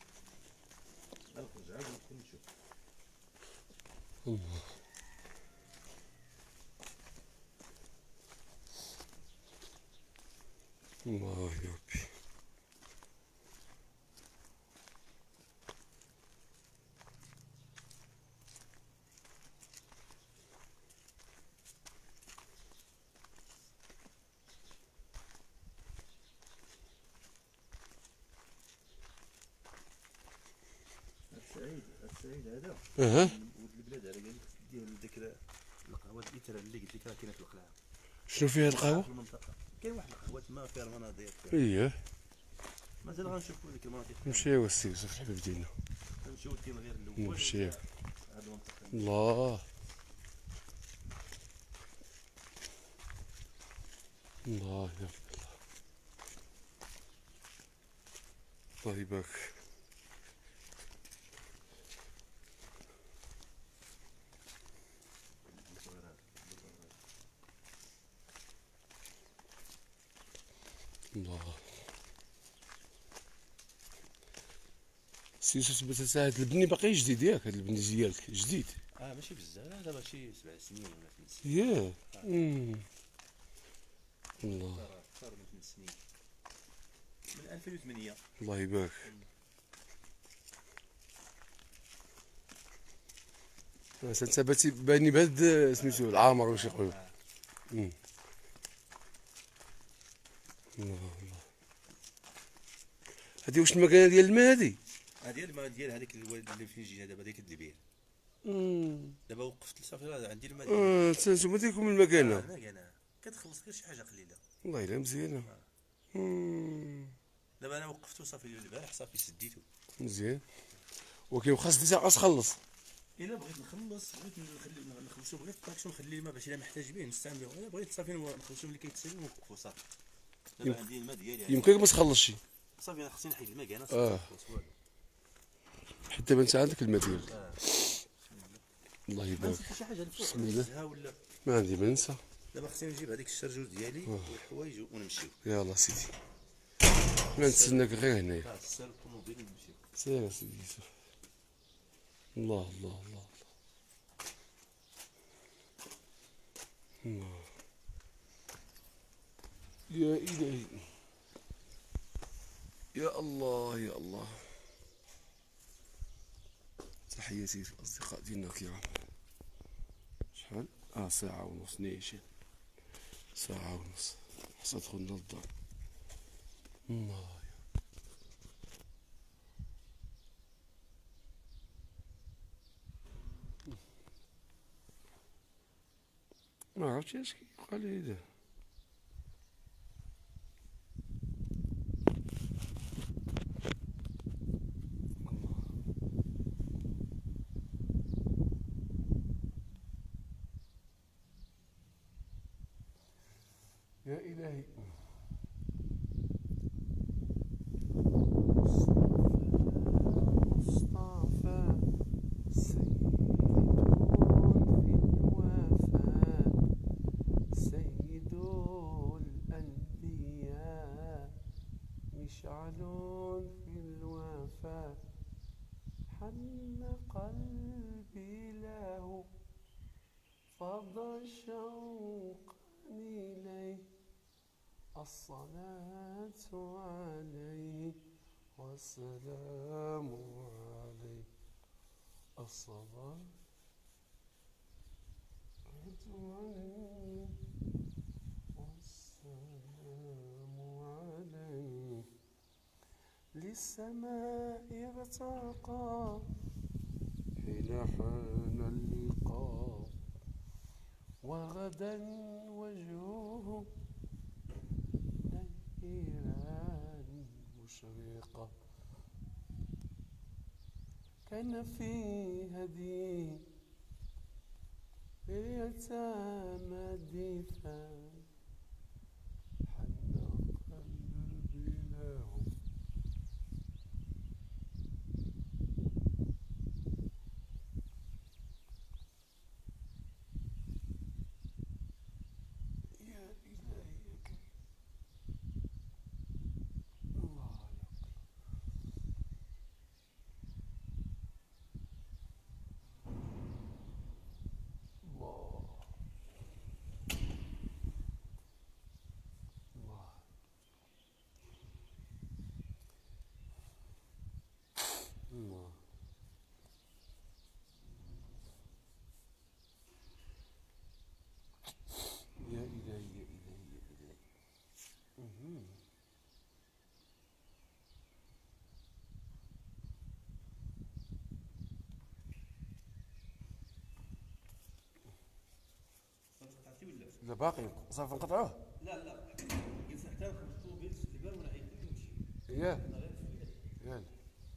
نخرج عاود ندخل نشوف. الله الله يا ربي. السعيد السعيد هذا اها ولد البلاد على قال ديال ديك القهوه الإيترا اللي قلت لك راه كاينه في القلعه. شنو فيها القهوه؟ في المنطقه كاين واحد القهوه تما فيها المناظر. اييه مازال غنشوفوا ديك المناطق. نمشيو السي يوسف الحبيب ديالنا. نمشيو كاين غير الاول. نمشيو. هاد المنطقه. الله الله يا ربي الله. الله يبارك. الله سي يوسف بتساعد البني باقي جديد ياك هاد البني ديالك جديد. اه ماشي بزاف دابا شي سبع سنين ولا ثمان سنين. ياه امم الله اكثر من ثمان سنين من ألفين وثمانية. الله يبارك. انت باتي باني بهاد سميتو العامر واش يقولوا. امم الله الله. هادي واش المكانه ديال الماء هادي؟ هادي الماء ديال هذيك الوالد اللي فين جينا دابا ديك الدبير. امم دابا وقفت صافي راه عندي الماء. اه نتوما ديكم المكانه. انا كاينه كتخلص غير شي حاجه قليله. والله الا مزيانه. امم دابا انا وقفتو صافي البارح صافي سديتو. مزيان. ولكن خاص ديجا خاص تخلص. الا بغيت نخلص بغيت نخلي نخلصو غير الطاكسي ونخلي الماء باش الا محتاج به نستعملو. انا بغيت صافي نخلصو ملي كيتسالي ونوقفو صافي. دابا عندي الماء ديالي. يمكنك ما تخلصش. صافي انا خصني نحيد الماء كاع انا اه حتى دابا انت عندك الماء ديالك. آه. الله يبارك. شي حاجه الفوق بسم الله. ولا ما عندي ما ننسى. دابا خصني نجيب هذيك الشرجوج ديالي والحوايج ونمشيو. يلاه سيدي ما نتسناك غير هنايا. اه السير الطوموبيل ونمشيو. سير سيدي يوسف. الله الله الله يا إلهي، يا الله يا الله. تحياتي للأصدقاء ديالنا الكرام. شحال؟ اه ساعة ونص نيشان، ساعة ونص حتى دخلنا للدار. الله ما عرفتش اش كيبقى لي هدا. يا إلهي. مصطفى سيد في الوفاء، سيد الأنبياء، مشعل في الوفاء، حن قلبي له فضى شوقا إليه، الصلاة عليه والسلام عليه، الصلاة عليه والسلام عليه. للسماء ارتقى حين حان اللقاء، وغدا وجهه نيران مشرقة، كان في هديه اليتامى دفاع، حن قلبي له يا إلهي يا كريم. الله الله الله. الله يا إلهي يا إلهي يا إلهي. مهم. قطعتي ولا؟ لا باقي صافي نقطعوه. لا لا قلت حتى نخرجوا بين الجبال ونعيطوا ونمشي. ياه ياه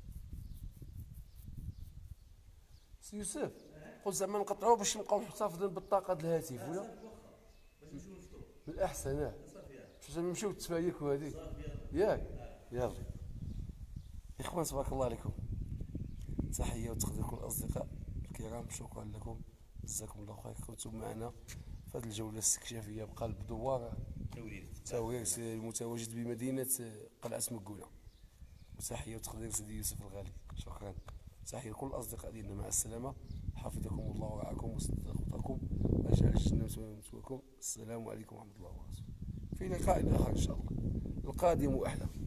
سي يوسف، قلت زعما نقطعوه باش نبقاو محتفظين بالطاقة د الهاتف ولا؟ باش نمشيو نفطروا. من الأحسن اه صافي باش نمشيو التفايك وهذيك. ياك يلا إخوان تبارك الله عليكم. تحية وتقدير لكل الأصدقاء الكرام. شكرا لكم، جزاكم الله خير. كنتم معنا في هذه الجولة الاستكشافية بقلب دوار تاويرس المتواجد بمدينة قلعة مكونة. وتحية وتقدير سيدي يوسف الغالي. شكرا. تحية لكل الأصدقاء ديالنا. مع السلامة. حفظكم الله ورعاكم وسدد خطاكم وجعل الجنة مثواكم. السلام عليكم ورحمة الله وبركاته. في لقاء آخر إن شاء الله، القادم أحلى.